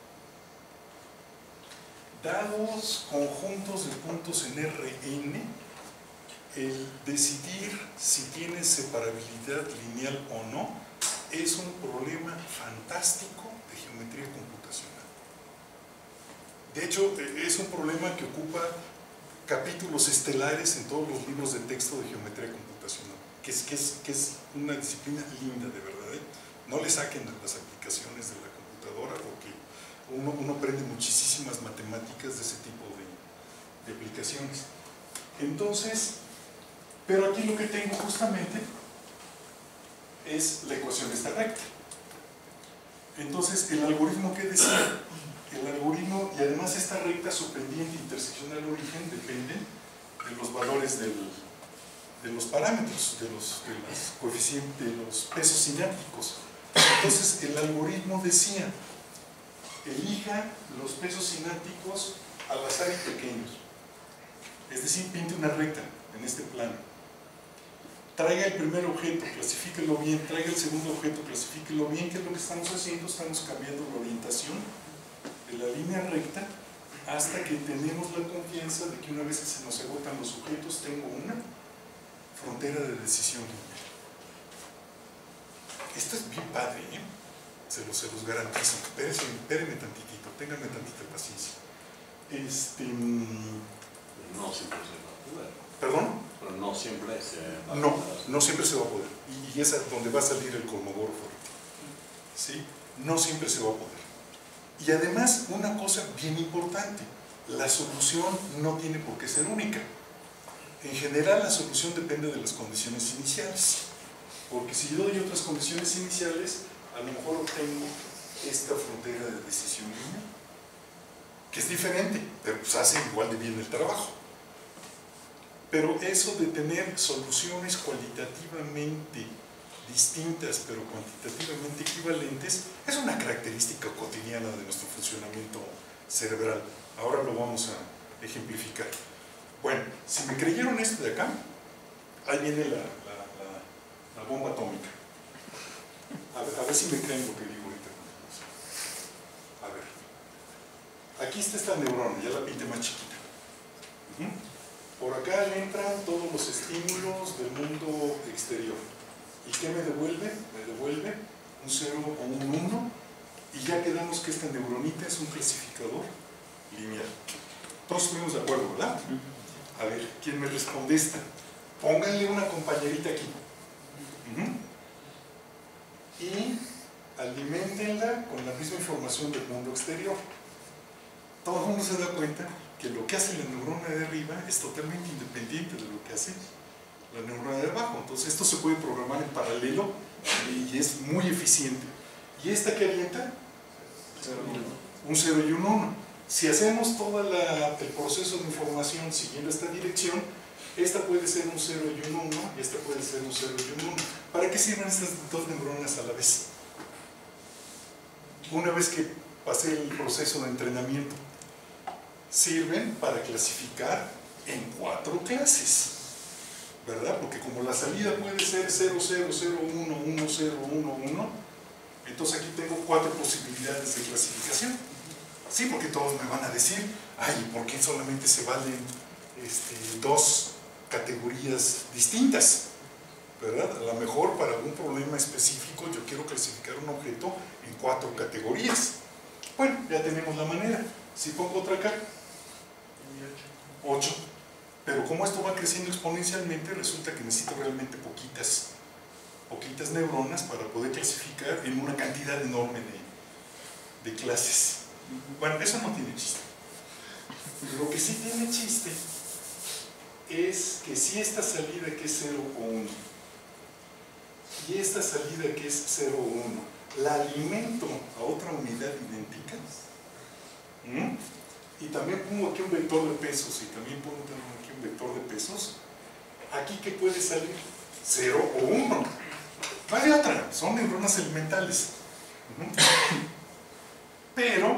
Dados conjuntos de puntos en R N, el decidir si tiene separabilidad lineal o no es un problema fantástico de geometría computacional. De hecho, es un problema que ocupa capítulos estelares en todos los libros de texto de geometría computacional, que es, que es, que es una disciplina linda, de verdad, ¿eh? No le saquen las aplicaciones de la computadora, porque uno, uno aprende muchísimas matemáticas de ese tipo de, de aplicaciones. Entonces, pero aquí lo que tengo justamente es la ecuación de esta recta. Entonces, el algoritmo que decía, el algoritmo, y además esta recta, su pendiente intersección al origen, dependen de los valores del, de los parámetros, de los, de los coeficientes, de los pesos cinéticos. Entonces, el algoritmo decía, elija los pesos cinéticos al azar y pequeños. Es decir, pinte una recta en este plano. Traiga el primer objeto, clasifíquelo bien, traiga el segundo objeto, clasifíquelo bien. ¿Qué es lo que estamos haciendo? Estamos cambiando la orientación de la línea recta hasta que tenemos la confianza de que una vez que se nos agotan los objetos, tengo una frontera de decisión lineal. Esto es bien padre, ¿eh? Se los, se los garantizo. Espérenme, espérenme tantitito, ténganme tantita paciencia. Este... No siempre se va a poder. ¿Perdón? Pero no siempre se va a No, poder. no siempre se va a poder. Y, y es donde va a salir el Kolmogorov. ¿Sí? No siempre se va a poder. Y además, una cosa bien importante, la solución no tiene por qué ser única. En general, la solución depende de las condiciones iniciales, porque si yo doy otras condiciones iniciales, a lo mejor obtengo esta frontera de decisión lineal, que es diferente, pero pues hace igual de bien el trabajo. Pero eso de tener soluciones cualitativamente distintas, pero cuantitativamente equivalentes, es una característica cotidiana de nuestro funcionamiento cerebral. Ahora lo vamos a ejemplificar. Bueno, si me creyeron esto de acá, ahí viene la, la, la, la bomba atómica. A ver, a ver si me creen lo que digo ahorita. A ver. Aquí está esta neurona, ya la pinté más chiquita. Uh-huh. Por acá le entran todos los estímulos del mundo exterior. ¿Y qué me devuelve? Me devuelve un cero o un uno, y ya quedamos que esta neuronita es un clasificador lineal. Todos estuvimos de acuerdo, ¿verdad? A ver, ¿quién me responde esta? Pónganle una compañerita aquí. Uh-huh. Y aliméntenla con la misma información del mundo exterior. Todo el mundo se da cuenta que lo que hace la neurona de arriba es totalmente independiente de lo que hace la neurona de abajo. Entonces esto se puede programar en paralelo y es muy eficiente. ¿Y esta que avienta? Un cero y un uno. Si hacemos todo el proceso de información siguiendo esta dirección, esta puede ser un cero y un uno, y esta puede ser un cero y un uno. ¿Para qué sirven estas dos neuronas a la vez? Una vez que pasé el proceso de entrenamiento, sirven para clasificar en cuatro clases, ¿verdad? Porque como la salida puede ser cero, cero, cero, uno, uno, cero, uno, uno, entonces aquí tengo cuatro posibilidades de clasificación. Sí, porque todos me van a decir, ay, ¿por qué solamente se valen este, dos categorías distintas? ¿Verdad? A lo mejor para algún problema específico yo quiero clasificar un objeto en cuatro categorías. Bueno, ya tenemos la manera. Si pongo otra acá, ocho. Pero como esto va creciendo exponencialmente, resulta que necesito realmente poquitas, poquitas neuronas para poder clasificar en una cantidad enorme de, de clases. Bueno, eso no tiene chiste. Lo que sí tiene chiste es que si esta salida que es cero o uno y esta salida que es cero o uno la alimento a otra unidad idéntica, ¿Mm? y también pongo aquí un vector de pesos y también pongo aquí un vector de pesos, aquí ¿qué puede salir? cero o uno. No hay otra, son neuronas elementales. ¿Mm? Pero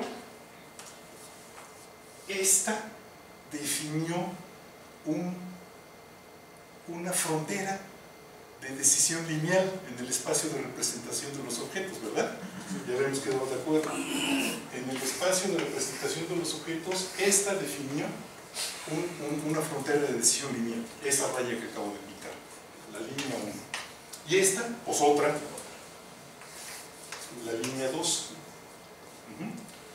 esta definió un, una frontera de decisión lineal en el espacio de representación de los objetos, ¿verdad? Ya habíamos quedado de acuerdo. En el espacio de representación de los objetos, esta definió un, un, una frontera de decisión lineal, esa raya que acabo de pintar, la línea uno. Y esta, pues otra, la línea dos. Uh-huh.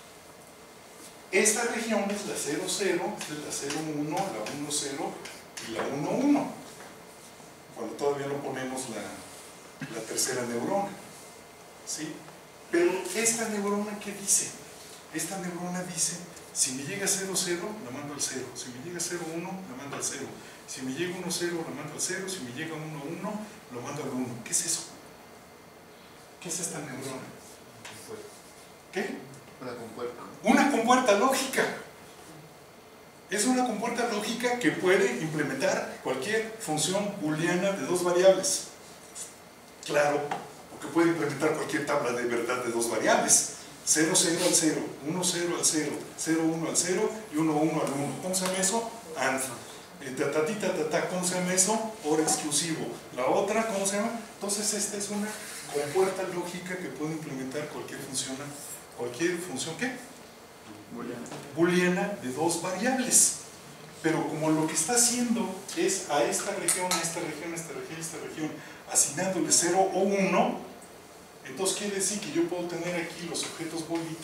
Esta región es la cero cero, es la cero uno, la uno cero y la uno uno. Cuando todavía no ponemos la, la tercera neurona, ¿sí? Pero esta neurona, ¿qué dice? Esta neurona dice, si me llega cero cero, la mando al cero. Si me llega cero uno, la mando al cero. Si me llega uno cero, la mando al cero. Si me llega uno uno, lo mando al uno. ¿Qué es eso? ¿Qué es esta neurona? ¿Qué? Una compuerta. Una compuerta lógica. Es una compuerta lógica que puede implementar cualquier función booleana de dos variables. Claro, porque puede implementar cualquier tabla de verdad de dos variables. cero, cero al cero, uno, cero al cero, cero, uno al cero y uno, uno al uno. ¿Cómo se llama eso? And. Tatatita, tata, ¿cómo se llama eso? Or exclusivo. La otra, ¿cómo se llama? Entonces esta es una compuerta lógica que puede implementar cualquier función, cualquier función, ¿qué? Booleana. Booleana de dos variables. Pero como lo que está haciendo es a esta región, a esta región, a esta región, a esta región, asignándole cero o uno, entonces quiere decir que yo puedo tener aquí los objetos bolita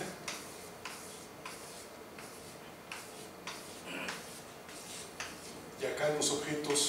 y acá los objetos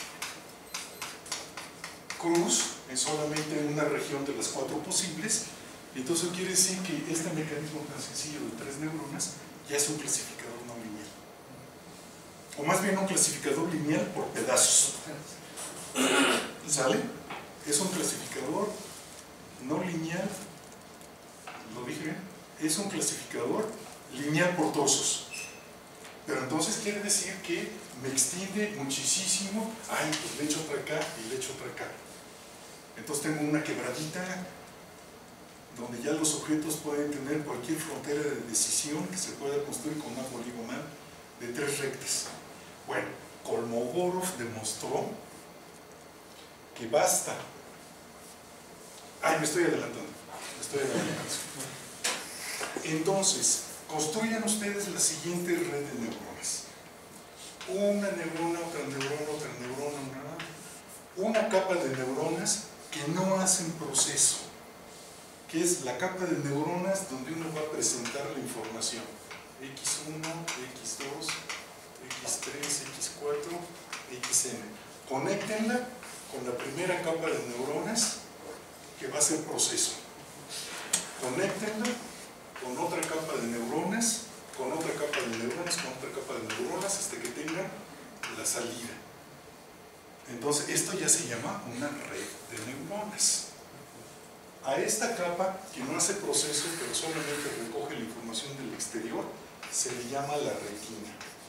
cruz en solamente una región de las cuatro posibles. Entonces quiere decir que este mecanismo tan sencillo de tres neuronas ya es un clasificador no lineal. o más bien un clasificador lineal por pedazos. ¿Sale? Es un clasificador no lineal, ¿lo dije bien? Es un clasificador lineal por trozos. Pero entonces quiere decir que me extiende muchísimo. Ay, pues le echo otra acá y le echo otra acá. Entonces tengo una quebradita donde ya los objetos pueden tener cualquier frontera de decisión que se pueda construir con una poligonal de tres rectas. Bueno, Kolmogorov demostró que basta. Ay, me estoy adelantando. Me estoy adelantando. Entonces, construyan ustedes la siguiente red de neuronas. Una neurona, otra neurona, otra neurona, una, una capa de neuronas que no hacen proceso, que es la capa de neuronas donde uno va a presentar la información. equis uno, equis dos, equis tres, equis cuatro, equis ene. Conéctenla con la primera capa de neuronas que va a ser proceso. Conéctenla con otra capa de neuronas, con otra capa de neuronas, con otra capa de neuronas, hasta que tengan la salida. Entonces, esto ya se llama una red de neuronas. A esta capa, que no hace proceso, pero solamente recoge la información del exterior, se le llama la retina.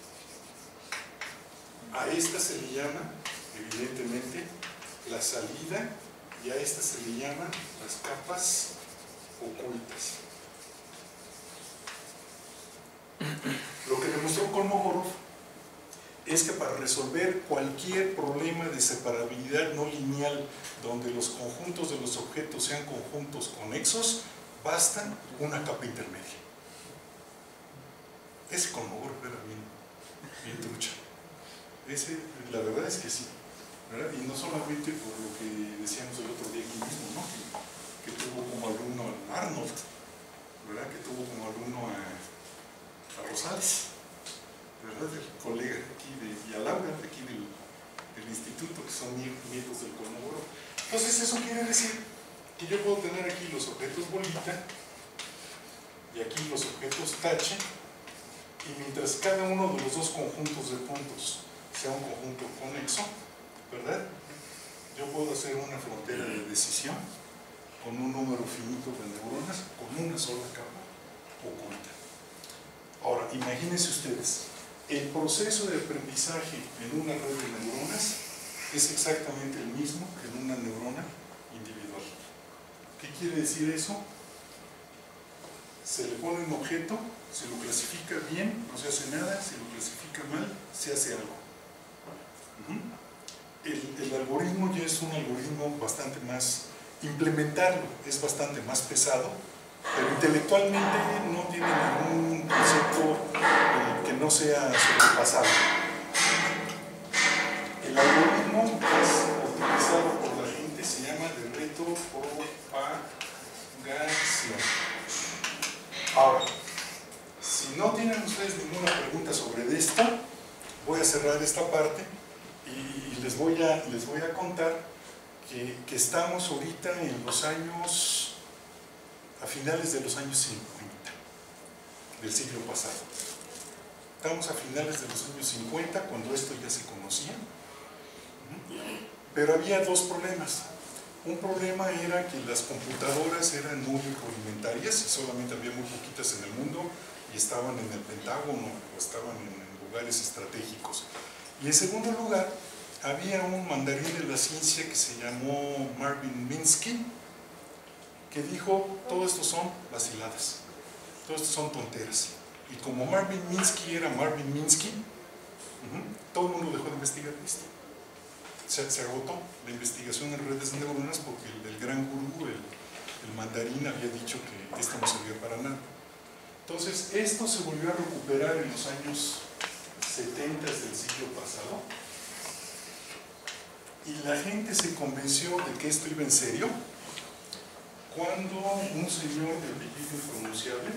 A esta se le llama, evidentemente, la salida, y a esta se le llaman las capas ocultas. Lo que demostró Kolmogorov es que para resolver cualquier problema de separabilidad no lineal donde los conjuntos de los objetos sean conjuntos conexos, basta una capa intermedia. Ese Kolmogorov era bien, bien trucha. Ese, la verdad es que sí, ¿verdad? Y no solamente por lo que decíamos el otro día aquí mismo, ¿no? que, que tuvo como alumno a Arnold, ¿verdad? Que tuvo como alumno a, a Rosales, ¿verdad? El colega aquí de, y a Laura de aquí del, del instituto, que son nietos del Kolmogorov. Entonces eso quiere decir que yo puedo tener aquí los objetos bolita y aquí los objetos tache, y mientras cada uno de los dos conjuntos de puntos sea un conjunto conexo, ¿verdad? Yo puedo hacer una frontera de decisión con un número finito de neuronas con una sola capa oculta. Ahora, imagínense ustedes, el proceso de aprendizaje en una red de neuronas es exactamente el mismo que en una neurona individual. ¿Qué quiere decir eso? Se le pone un objeto, se lo clasifica bien, no se hace nada, se lo clasifica mal, se hace algo. El, el algoritmo ya es un algoritmo bastante más, implementarlo es bastante más pesado, pero intelectualmente no tiene ningún concepto eh, que no sea sobrepasable. El algoritmo es utilizado por la gente, se llama de retropropagación. Ahora, si no tienen ustedes ninguna pregunta sobre esto, voy a cerrar esta parte y les voy a, les voy a contar que, que estamos ahorita en los años, a finales de los años cincuenta del siglo pasado. Estamos a finales de los años cincuenta, cuando esto ya se conocía, pero había dos problemas. Un problema era que las computadoras eran muy rudimentarias y solamente había muy poquitas en el mundo y estaban en el Pentágono o estaban en lugares estratégicos. Y en segundo lugar, había un mandarín de la ciencia que se llamó Marvin Minsky, que dijo, todo esto son vaciladas, todo esto son tonteras. Y como Marvin Minsky era Marvin Minsky, uh-huh, todo el mundo dejó de investigar esto. Se, se agotó la investigación en redes de neuronas porque el, el gran gurú, el, el mandarín, había dicho que esto no servía para nada. Entonces, esto se volvió a recuperar en los años setenta del siglo pasado, y la gente se convenció de que esto iba en serio cuando un señor de apellido impronunciable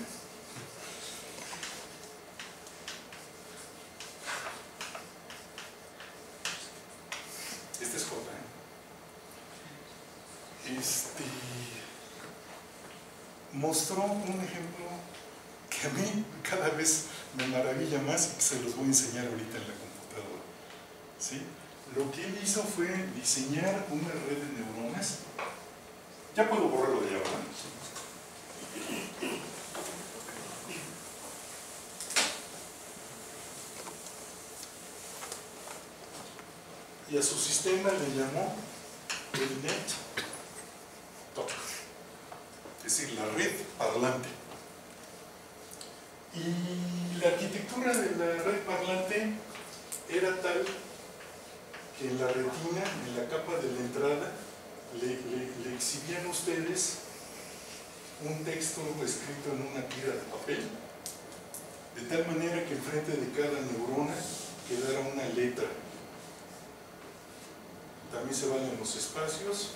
este es J, ¿eh? este, mostró un ejemplo que a mí cada vez me maravilla más y que se los voy a enseñar ahorita en la computadora. ¿sí? Lo que él hizo fue diseñar una red de neuronas. Ya puedo borrarlo de allá, ¿verdad? Y a su sistema le llamó el Net Talk, es decir, la red parlante. Y la arquitectura de la red parlante era tal que en la retina, en la capa de la entrada, le, le, le exhibían a ustedes un texto escrito en una tira de papel, de tal manera que enfrente de cada neurona quedara una letra. También se valen los espacios.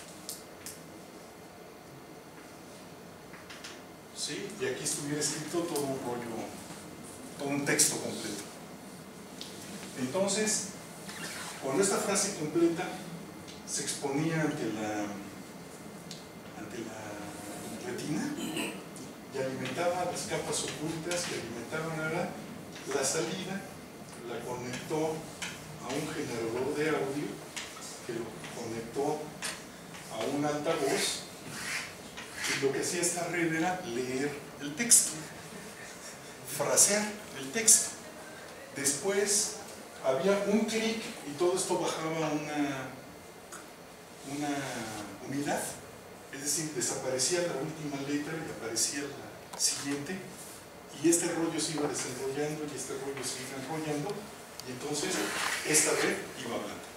¿Sí? Y aquí estuviera escrito todo un rollo, todo un texto completo. Entonces, cuando esta frase completa se exponía ante la, ante la retina y alimentaba las capas ocultas que alimentaban ahora la salida, la conectó a un generador de audio que lo conectó a un altavoz, y lo que hacía esta red era leer el texto, frasear el texto. Después había un clic y todo esto bajaba una, una unidad, es decir, desaparecía la última letra y aparecía la siguiente, y este rollo se iba desenrollando y este rollo se iba enrollando, y entonces esta red iba hablando.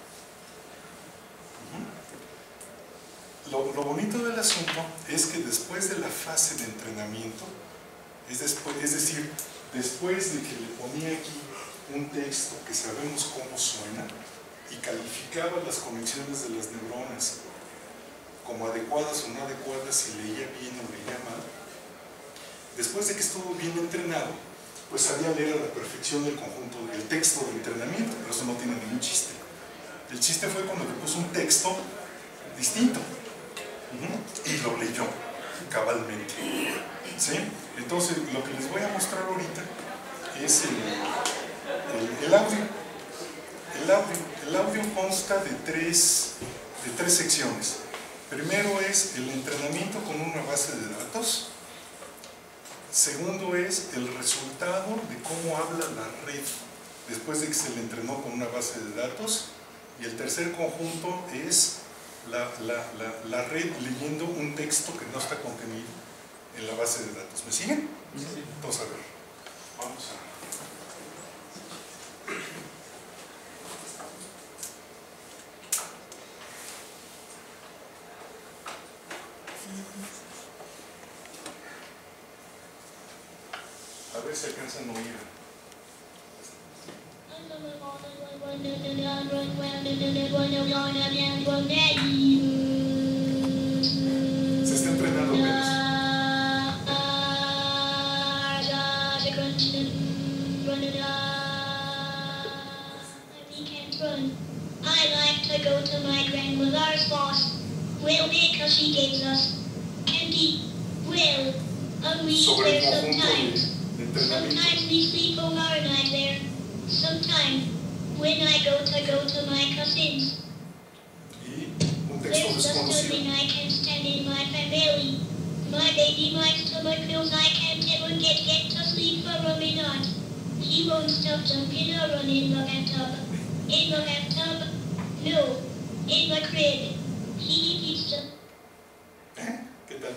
Lo, lo bonito del asunto es que después de la fase de entrenamiento, es, después, es decir, después de que le ponía aquí un texto que sabemos cómo suena y calificaba las conexiones de las neuronas como adecuadas o no adecuadas, si leía bien o leía mal, después de que estuvo bien entrenado, pues sabía leer a la perfección el conjunto del texto del entrenamiento, pero eso no tiene ningún chiste. El chiste fue cuando le puso un texto distinto. Y lo leyó cabalmente. ¿Sí? Entonces, lo que les voy a mostrar ahorita es el, el, el audio. El audio. El audio consta de tres, de tres secciones. Primero es el entrenamiento con una base de datos. Segundo es el resultado de cómo habla la red después de que se le entrenó con una base de datos. Y el tercer conjunto es La, la, la, la red leyendo un texto que no está contenido en la base de datos. ¿Me siguen? Sí. Entonces, a ver, vamos a... A ver si alcanzan a oír. Se está entrenando apenas. I like to go to my grandmother's house. Well, because she gave us candy. Well, and we there sometimes. Sometimes we sleep overnight there. Sometimes when I go to go to my cousins. There's just something I can't stand in my family. My baby, my stomach feels I can't ever get get to sleep for a minute. He won't stop jumping or running in the bathtub. In the bathtub? No. In the crib. He eats the... ¿Eh? ¿Qué tal?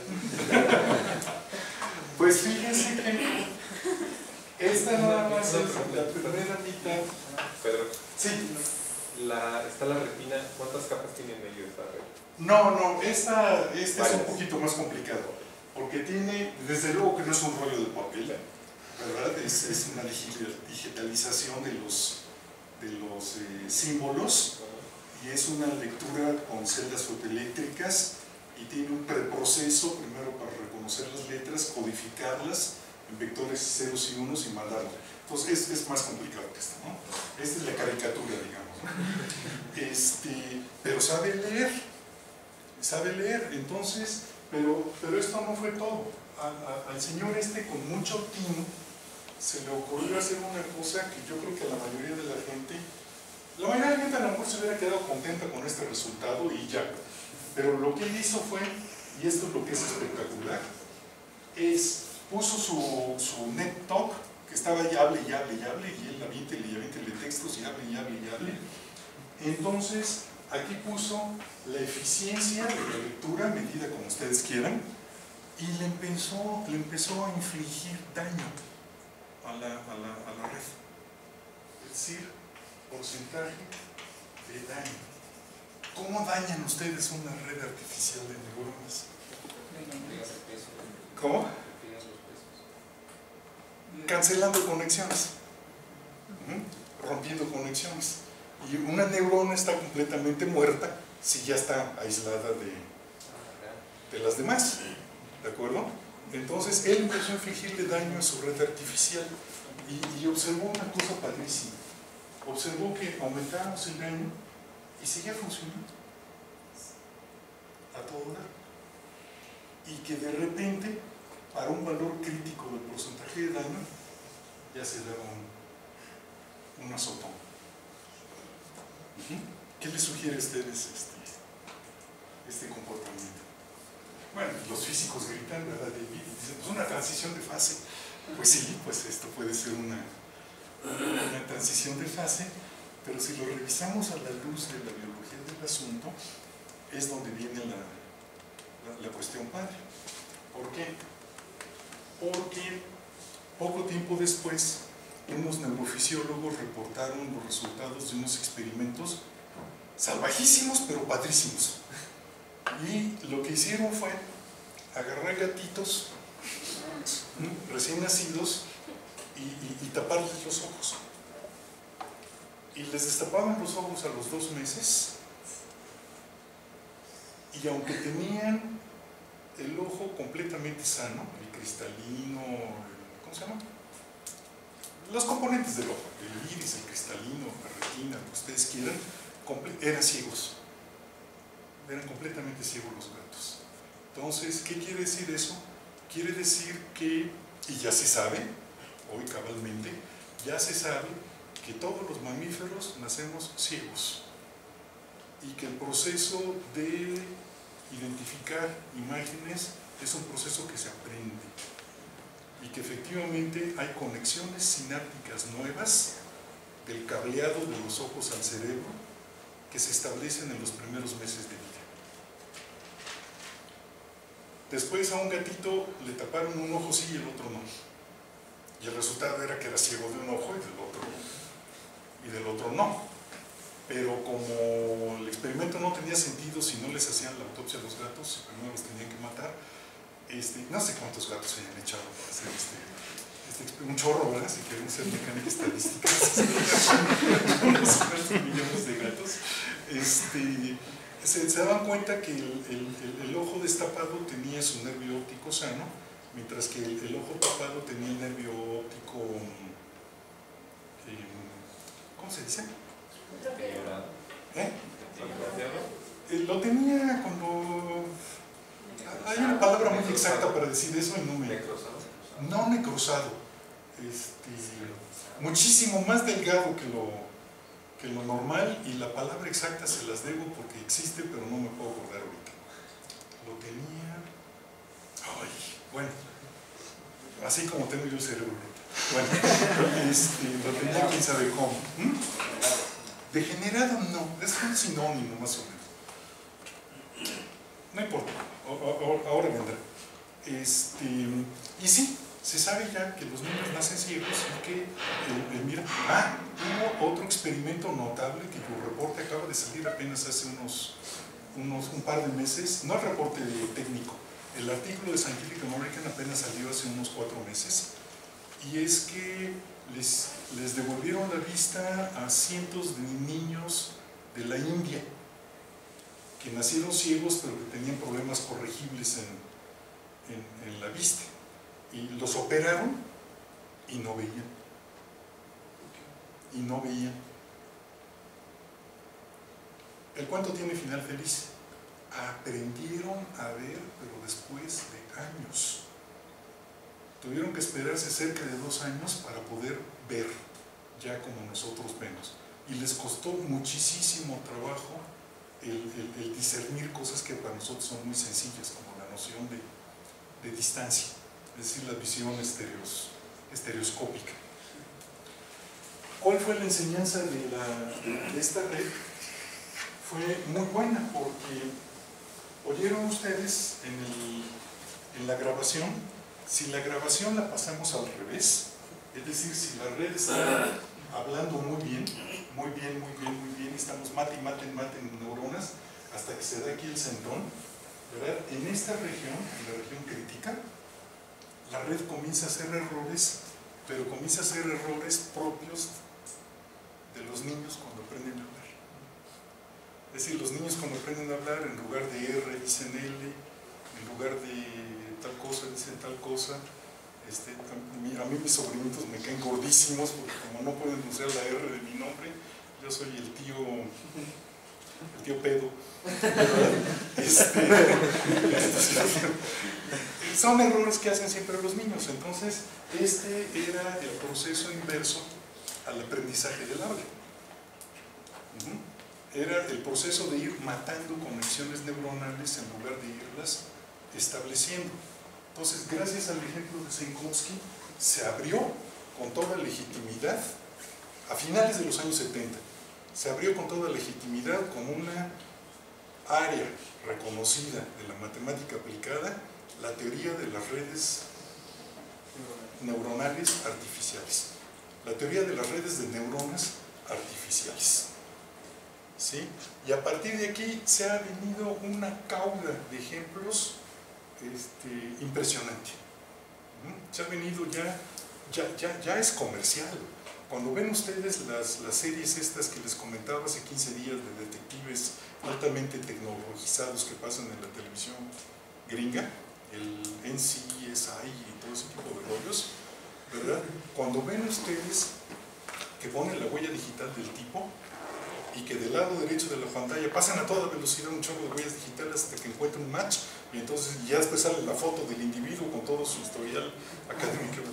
Pues fíjense que esta nada más es la primera mitad. Pedro. Sí. La, está la retina, ¿cuántas capas tiene en medio esta red? No, no, esta, esta es un poquito más complicado, porque tiene, desde luego que no es un rollo de papel, ¿verdad? Es, es una digitalización de los, de los eh, símbolos, y es una lectura con celdas fotoeléctricas, y tiene un preproceso, primero para reconocer las letras, codificarlas en vectores ceros y unos y mandarlo. Entonces, es, es más complicado que esto, ¿no? Esta es la caricatura, digamos, ¿no? Este, pero sabe leer, sabe leer, entonces, pero, pero esto no fue todo. A, a, al señor este, con mucho tino, se le ocurrió hacer una cosa que yo creo que a la mayoría de la gente, la mayoría mejor se hubiera quedado contenta con este resultado y ya. Pero lo que él hizo fue, y esto es lo que es espectacular, es puso su, su NetTalk, que estaba ahí, hable y hable y hable, y él aviéntele y aviéntele textos y hable y hable y hable. Entonces, aquí puso la eficiencia de la lectura, medida como ustedes quieran, y le empezó, le empezó a infligir daño a la, a la, a la red. Es decir, porcentaje de daño. ¿Cómo dañan ustedes una red artificial de neuronas? ¿Cómo? Cancelando conexiones, ¿Mm? rompiendo conexiones. Y una neurona está completamente muerta si ya está aislada de, de las demás. ¿De acuerdo? Entonces él empezó a infligirle daño a su red artificial y, y observó una cosa padrísima. Observó que aumentábamos el daño y seguía funcionando a todo dar. Y que de repente, para un valor crítico del porcentaje de daño, ya se daba un, un azotón. ¿Qué les sugiere a ustedes este, este comportamiento? Bueno, los físicos gritan, ¿verdad? Dicen, pues una transición de fase. Pues sí, pues esto puede ser una, una transición de fase, pero si lo revisamos a la luz de la biología del asunto, es donde viene la, la, la cuestión padre. ¿Por qué? Porque poco tiempo después, unos neurofisiólogos reportaron los resultados de unos experimentos salvajísimos, pero padrísimos. Y lo que hicieron fue agarrar gatitos ¿no? recién nacidos y, y, y taparles los ojos. Y les destapaban los ojos a los dos meses y aunque tenían el ojo completamente sano, el cristalino, el, ¿cómo se llama? Los componentes del ojo, el iris, el cristalino, la retina, lo que ustedes quieran, eran ciegos. Eran completamente ciegos los gatos. Entonces, ¿qué quiere decir eso? Quiere decir que, y ya se sabe, hoy cabalmente, ya se sabe que todos los mamíferos nacemos ciegos y que el proceso de identificar imágenes es un proceso que se aprende y que efectivamente hay conexiones sinápticas nuevas del cableado de los ojos al cerebro que se establecen en los primeros meses de vida. Después a un gatito le taparon un ojo sí y el otro no. Y el resultado era que era ciego de un ojo y del otro, y del otro no. Pero como el experimento no tenía sentido si no les hacían la autopsia a los gatos, primero los tenían que matar, este, no sé cuántos gatos se hayan echado para hacer este, este un chorro, ¿verdad? Si quieren ser mecánica estadística, unos cuantos millones de gatos. Este, se, se daban cuenta que el, el, el, el ojo destapado tenía su nervio óptico sano, mientras que el, el ojo tapado tenía el nervio óptico, eh, ¿cómo se dice? ¿Eh? Eh, lo tenía cuando... Hay una palabra muy exacta para decir eso y no me... No necrosado. Este, muchísimo más delgado que lo, que lo normal, y la palabra exacta se las debo porque existe, pero no me puedo acordar ahorita. Lo tenía... Ay, bueno, así como tengo yo el cerebro. Bueno, este, lo tenía quién sabe cómo. ¿Mm? Degenerado no, es un sinónimo más o menos. No importa, ahora vendrá. Este, y sí, se sabe ya que los niños nacen ciegos y que, eh, mira, ah, hubo otro experimento notable que tu reporte acaba de salir apenas hace unos, unos un par de meses, no el reporte técnico, el artículo de Scientific American apenas salió hace unos cuatro meses, y es que les, les devolvieron la vista a cientos de niños de la India que nacieron ciegos pero que tenían problemas corregibles en, en, en la vista, y los operaron y no veían y no veían. El cuento tiene final feliz. Aprendieron a ver, pero después de años. Tuvieron que esperarse cerca de dos años para poder ver, ya como nosotros vemos. y les costó muchísimo trabajo el, el, el discernir cosas que para nosotros son muy sencillas, como la noción de, de distancia, es decir, la visión estereos, estereoscópica. ¿Cuál fue la enseñanza de, la, de esta red? Fue muy buena, porque oyeron ustedes en, el, en la grabación, si la grabación la pasamos al revés, es decir, si la red está hablando muy bien, muy bien, muy bien, muy bien, estamos mate y mate y mate en neuronas, hasta que se da aquí el centón, ¿verdad? En esta región, en la región crítica, la red comienza a hacer errores, pero comienza a hacer errores propios de los niños cuando aprenden a hablar. Es decir, los niños cuando aprenden a hablar, en lugar de R dicen L, en lugar de tal cosa dicen tal cosa. Este, a, mí, a mí mis sobrinitos me caen gordísimos porque como no pueden usar la R de mi nombre, yo soy el tío, el tío pedo. Este, son errores que hacen siempre los niños. Entonces, este era el proceso inverso al aprendizaje del habla. Uh-huh. Era el proceso de ir matando conexiones neuronales en lugar de irlas estableciendo. Entonces, gracias al ejemplo de Senkowski, se abrió con toda legitimidad, a finales de los años setenta, se abrió con toda legitimidad como una área reconocida de la matemática aplicada, la teoría de las redes neuronales artificiales. La teoría de las redes de neuronas artificiales. ¿Sí? Y a partir de aquí se ha venido una cauda de ejemplos este, impresionante. ¿Mm? Se ha venido ya, ya, ya, ya es comercial. Cuando ven ustedes las, las series estas que les comentaba hace quince días de detectives altamente tecnologizados que pasan en la televisión gringa, el N C S I y todo ese tipo de rollos, ¿verdad? Cuando ven ustedes que ponen la huella digital del tipo y que del lado derecho de la pantalla pasan a toda velocidad un chorro de huellas digitales hasta que encuentran un match, y entonces ya después sale la foto del individuo con todo su historial académico,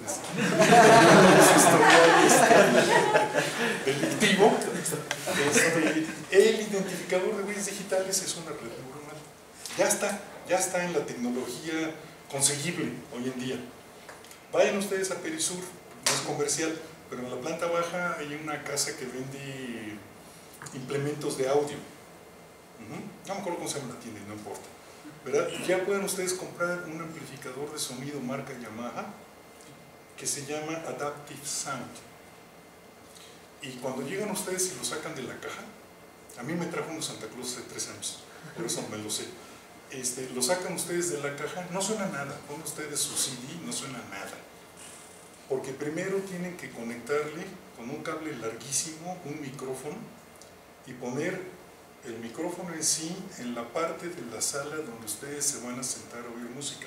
su historial este, delictivo. Este, el identificador de huellas digitales es una red neuronal. Ya está, ya está en la tecnología conseguible hoy en día. Vayan ustedes a Perisur, no es comercial, pero en la planta baja hay una casa que vende implementos de audio. Uh-huh. No me acuerdo cómo se llama la tienda, no importa, ¿verdad? Ya pueden ustedes comprar un amplificador de sonido marca Yamaha que se llama Adaptive Sound. Y cuando llegan ustedes y lo sacan de la caja, a mí me trajo uno Santa Claus hace tres años, por eso me lo sé. Este, lo sacan ustedes de la caja, no suena nada. Ponen ustedes su C D, no suena nada. Porque primero tienen que conectarle con un cable larguísimo un micrófono y poner el micrófono en sí en la parte de la sala donde ustedes se van a sentar a oír música.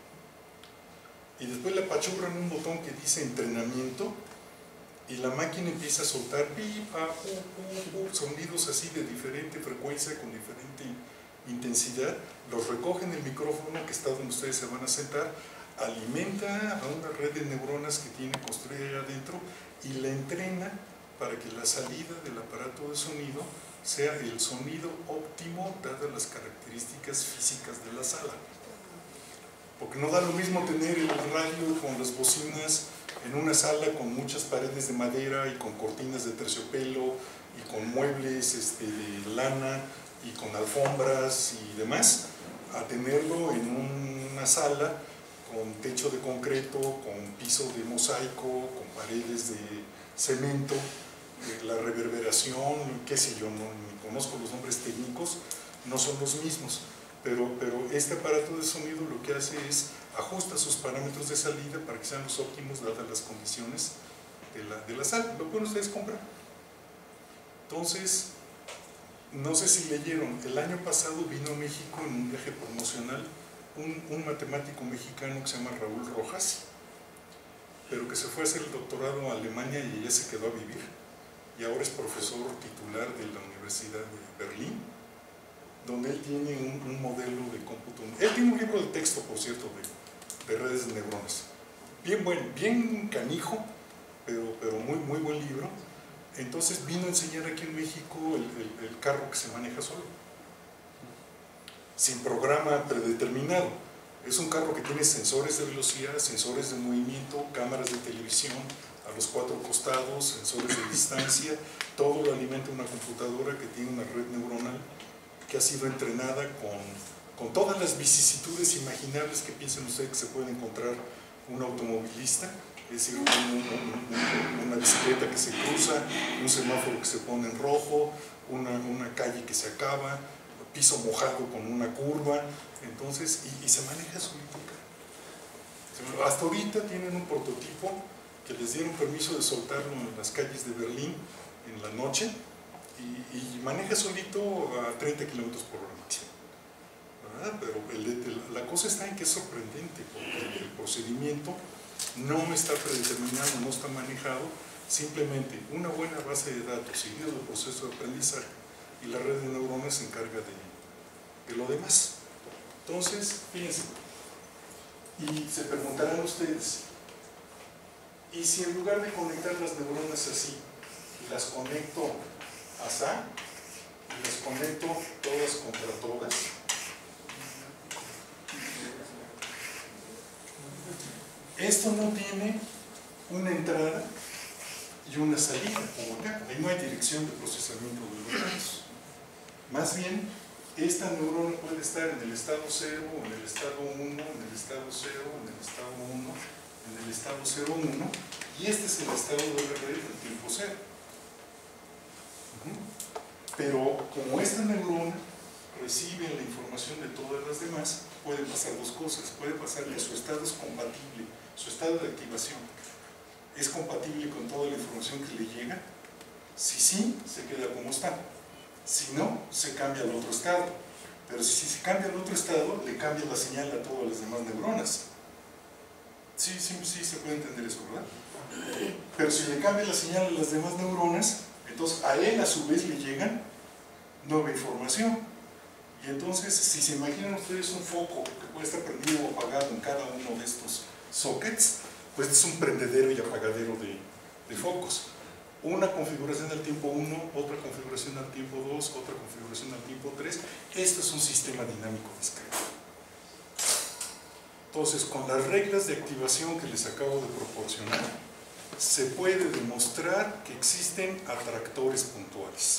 Y después le apachurran un botón que dice entrenamiento y la máquina empieza a soltar pipa, pu, pu, pu, sonidos así de diferente frecuencia con diferente intensidad, los recogen el micrófono que está donde ustedes se van a sentar, alimenta a una red de neuronas que tiene construida allá adentro y la entrena para que la salida del aparato de sonido sea el sonido óptimo dadas las características físicas de la sala. Porque no da lo mismo tener el radio con las bocinas en una sala con muchas paredes de madera y con cortinas de terciopelo y con muebles este, de lana y con alfombras y demás, a tenerlo en una sala con techo de concreto, con piso de mosaico, con paredes de cemento, eh, la reverberación, qué sé yo, no ni conozco los nombres técnicos, no son los mismos, pero, pero este aparato de sonido lo que hace es ajusta sus parámetros de salida para que sean los óptimos dadas las condiciones de la, de la sala. Lo pueden ustedes comprar. Entonces, no sé si leyeron, el año pasado vino a México en un viaje promocional un, un matemático mexicano que se llama Raúl Rojas, pero que se fue a hacer el doctorado a Alemania y ya se quedó a vivir, y ahora es profesor titular de la Universidad de Berlín, donde él tiene un, un modelo de cómputo. Él tiene un libro de texto, por cierto, de, de redes de neuronas. Bien buen, bien canijo, pero, pero muy, muy buen libro. Entonces vino a enseñar aquí en México el, el, el carro que se maneja solo, sin programa predeterminado. Es un carro que tiene sensores de velocidad, sensores de movimiento, cámaras de televisión a los cuatro costados, sensores de distancia, todo lo alimenta una computadora que tiene una red neuronal que ha sido entrenada con, con todas las vicisitudes imaginables que piensen ustedes que se puede encontrar un automovilista, es decir, un, un, una bicicleta que se cruza, un semáforo que se pone en rojo, una, una calle que se acaba, piso mojado con una curva, entonces, y, y se maneja solito. Hasta ahorita tienen un prototipo que les dieron permiso de soltarlo en las calles de Berlín en la noche y, y maneja solito a treinta kilómetros por hora máximo. ¿Verdad? Pero el, el, la cosa está en que es sorprendente porque el procedimiento no está predeterminado, no está manejado, simplemente una buena base de datos seguido del proceso de aprendizaje y la red de neuronas se encarga de, de lo demás. Entonces, fíjense, y se preguntarán ustedes, ¿y si en lugar de conectar las neuronas así, las conecto así, y las conecto todas contra todas? Esto no tiene una entrada y una salida, como acá. Ahí no hay dirección de procesamiento de los datos. Más bien, esta neurona puede estar en el estado cero, en el estado uno, en el estado cero, en el estado uno, en el estado cero uno, y este es el estado de la red en tiempo cero. Pero como esta neurona recibe la información de todas las demás, pueden pasar dos cosas. Puede pasar que su estado es compatible, su estado de activación es compatible con toda la información que le llega. Si sí, se queda como está. Si no, se cambia al otro estado. Pero si se cambia al otro estado, le cambia la señal a todas las demás neuronas. Sí, sí, sí, se puede entender eso, ¿verdad? Pero si le cambia la señal a las demás neuronas, entonces a él a su vez le llegan nueva información. Y entonces, si se imaginan ustedes un foco que puede estar prendido o apagado en cada uno de estos sockets, pues es un prendedero y apagadero de, de focos. Una configuración al tiempo uno, otra configuración al tiempo dos, otra configuración al tiempo tres. Esto es un sistema dinámico discreto. Entonces, con las reglas de activación que les acabo de proporcionar, se puede demostrar que existen atractores puntuales.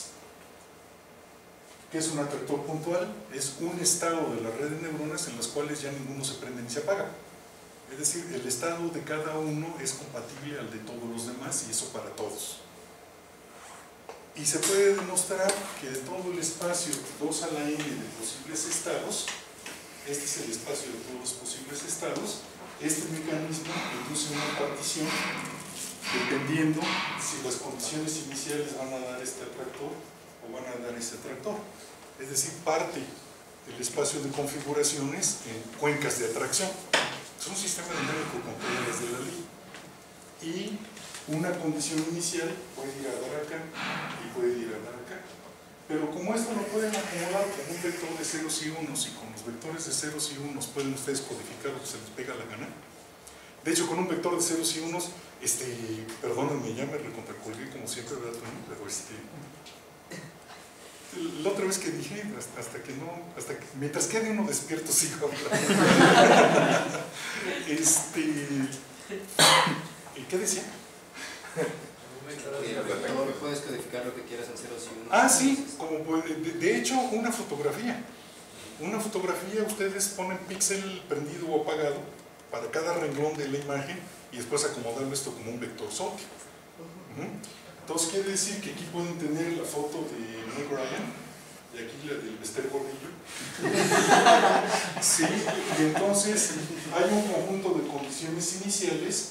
¿Qué es un atractor puntual? Es un estado de la red de neuronas en las cuales ya ninguno se prende ni se apaga. Es decir, el estado de cada uno es compatible al de todos los demás y eso para todos. Y se puede demostrar que de todo el espacio dos a la n de posibles estados, este es el espacio de todos los posibles estados, este mecanismo produce una partición dependiendo si las condiciones iniciales van a dar este atractor o van a dar este atractor. Es decir, parte del espacio de configuraciones en cuencas de atracción. Es un sistema dinámico con todas las de la ley. Y una condición inicial puede ir a dar acá y puede ir a dar acá. Pero como esto lo pueden acomodar con un vector de ceros y unos, y con los vectores de ceros y unos pueden ustedes codificar lo que se les pega la gana. De hecho, con un vector de ceros y unos, este, perdónenme, ya me recontracolgué como siempre, ¿verdad? Pero este, la otra vez que dije, hasta, hasta que no, hasta que, mientras quede uno despierto sigo hablando. este, ¿qué decía? Puedes codificar lo que quieras en ceros y unos. Ah, sí, como de, de hecho una fotografía. Una fotografía ustedes ponen píxel prendido o apagado para cada renglón de la imagen y después acomodarlo esto como un vector SOT. Entonces quiere decir que aquí pueden tener la foto de Meg Ryan y aquí la del Bester Gordillo. Sí, y entonces hay un conjunto de condiciones iniciales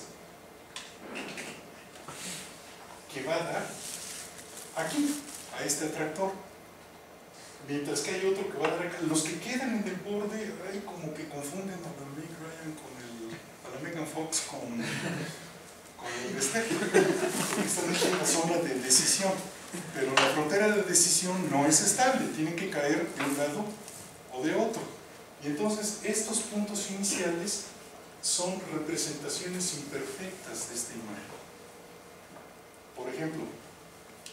que va a dar aquí, a este atractor. Mientras que hay otro que va a dar acá. Los que quedan en el borde, ay, como que confunden a la Meg Ryan con el, a la Megan Fox con, con el Bester, porque están aquí en la zona de decisión. Pero la frontera de decisión no es estable, tienen que caer de un lado o de otro. Y entonces estos puntos iniciales son representaciones imperfectas de esta imagen. Por ejemplo,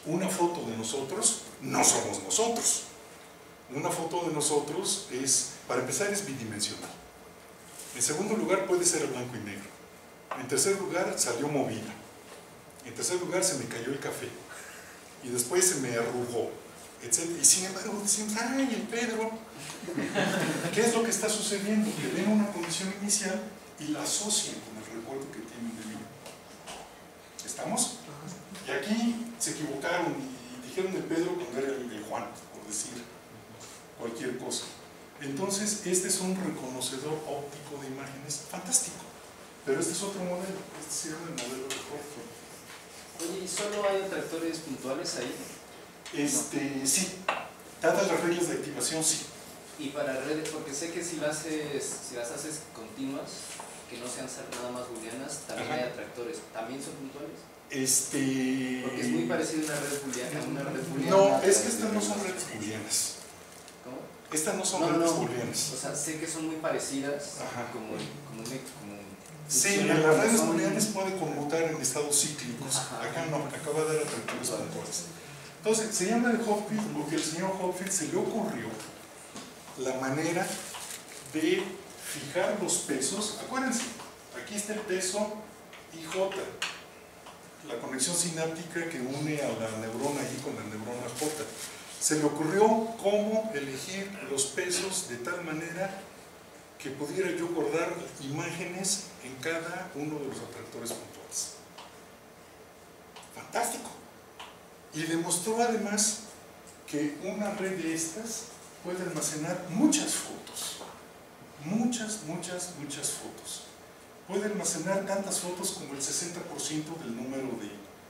una foto de nosotros no somos nosotros. Una foto de nosotros es, para empezar, es bidimensional. En segundo lugar, puede ser a blanco y negro. En tercer lugar, salió movida. En tercer lugar, se me cayó el café. Y después se me arrugó, etcétera. Y sin embargo, decimos, ¡ay, el Pedro! ¿Qué es lo que está sucediendo? Que ven una condición inicial y la asocian con el recuerdo que tienen de mí. ¿Estamos? Y aquí se equivocaron y dijeron el Pedro cuando era el, el Juan, por decir cualquier cosa. Entonces, este es un reconocedor óptico de imágenes fantástico. Pero este es otro modelo, este se llama el modelo de Hopfield. Oye, ¿y solo hay atractores puntuales ahí? Este, no. Sí, dadas las reglas de activación, sí. Y para redes, porque sé que si las haces, si las haces continuas, que no sean nada más booleanas, también Ajá. hay atractores. ¿También son puntuales? Este... Porque es muy parecido a una red booleana. Una red booleana no, es que estas no son redes booleanas. ¿Cómo? Estas no son no, redes no, booleanas. O sea, sé que son muy parecidas, Ajá. como, como, como sí, en las redes booleanas puede conmutar en estados cíclicos. Ajá. Acá no, acaba de dar atractores puntuales. Entonces, se llama de Hopfield porque al señor Hopfield se le ocurrió la manera de fijar los pesos. Acuérdense, aquí está el peso I J, la conexión sináptica que une a la neurona I con la neurona J. Se le ocurrió cómo elegir los pesos de tal manera que pudiera yo guardar imágenes en cada uno de los atractores puntuales. Fantástico. Y demostró además que una red de estas puede almacenar muchas fotos. Muchas, muchas, muchas fotos. Puede almacenar tantas fotos como el sesenta por ciento del número de,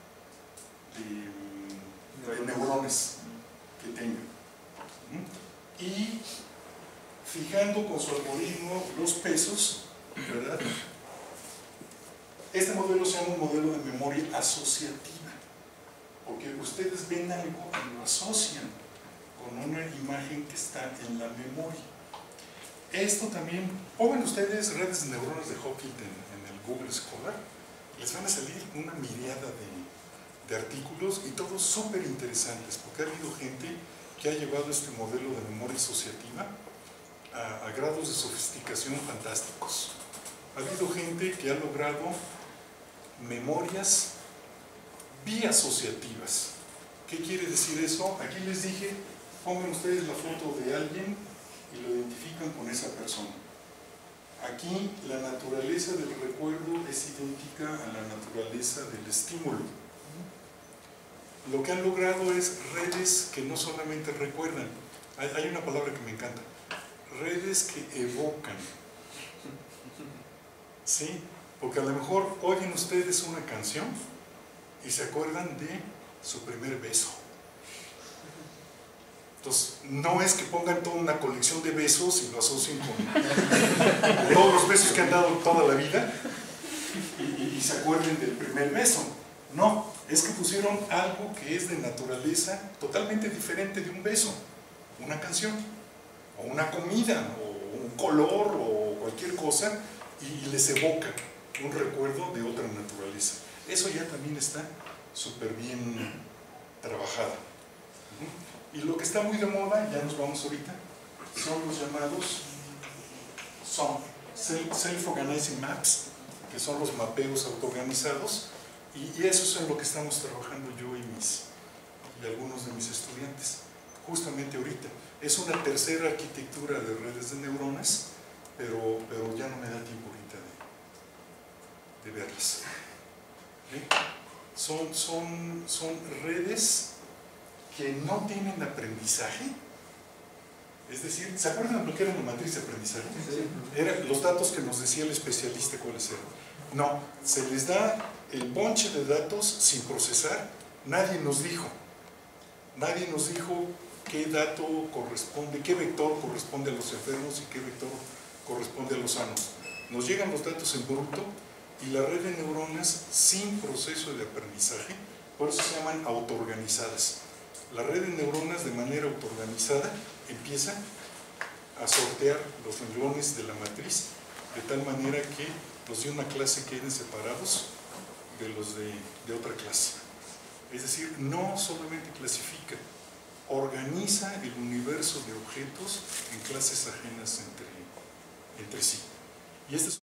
de, de neurones que tenga. Y fijando con su algoritmo los pesos, ¿verdad? Este modelo se llama un modelo de memoria asociativa, porque ustedes ven algo y lo asocian con una imagen que está en la memoria. Esto también, pongan ustedes redes de neuronas de Hopfield en, en el Google Scholar, les van a salir una miriada de, de artículos y todos súper interesantes, porque ha habido gente que ha llevado este modelo de memoria asociativa a, a grados de sofisticación fantásticos. Ha habido gente que ha logrado memorias biasociativas. ¿Qué quiere decir eso? Aquí les dije, pongan ustedes la foto de alguien y lo identifican con esa persona. Aquí la naturaleza del recuerdo es idéntica a la naturaleza del estímulo. Lo que han logrado es redes que no solamente recuerdan, hay, hay una palabra que me encanta, redes que evocan. ¿Sí? Porque a lo mejor oyen ustedes una canción y se acuerdan de su primer beso. Entonces, no es que pongan toda una colección de besos y lo asocien con todos los besos que han dado toda la vida y, y, y se acuerden del primer beso. No, es que pusieron algo que es de naturaleza totalmente diferente de un beso, una canción, o una comida, o un color, o cualquier cosa, y les evoca un recuerdo de otra naturaleza. Eso ya también está súper bien trabajado. Y lo que está muy de moda, ya nos vamos ahorita, son los llamados son Self-Organizing Maps, que son los mapeos autoorganizados, y, y eso es en lo que estamos trabajando yo y, mis, y algunos de mis estudiantes, justamente ahorita. Es una tercera arquitectura de redes de neuronas, pero, pero ya no me da tiempo ahorita de, de verlas. ¿Sí? Son, son, son redes que no tienen aprendizaje. Es decir, ¿se acuerdan de lo que era la matriz de aprendizaje? Sí. Eran los datos que nos decía el especialista cuáles eran. No, se les da el bonche de datos sin procesar. Nadie nos dijo, nadie nos dijo qué dato corresponde, qué vector corresponde a los enfermos y qué vector corresponde a los sanos. Nos llegan los datos en bruto y la red de neuronas sin proceso de aprendizaje, por eso se llaman autoorganizadas. La red de neuronas de manera autoorganizada empieza a sortear los renglones de la matriz de tal manera que los de una clase queden separados de los de, de otra clase. Es decir, no solamente clasifica, organiza el universo de objetos en clases ajenas entre, entre sí. Y este es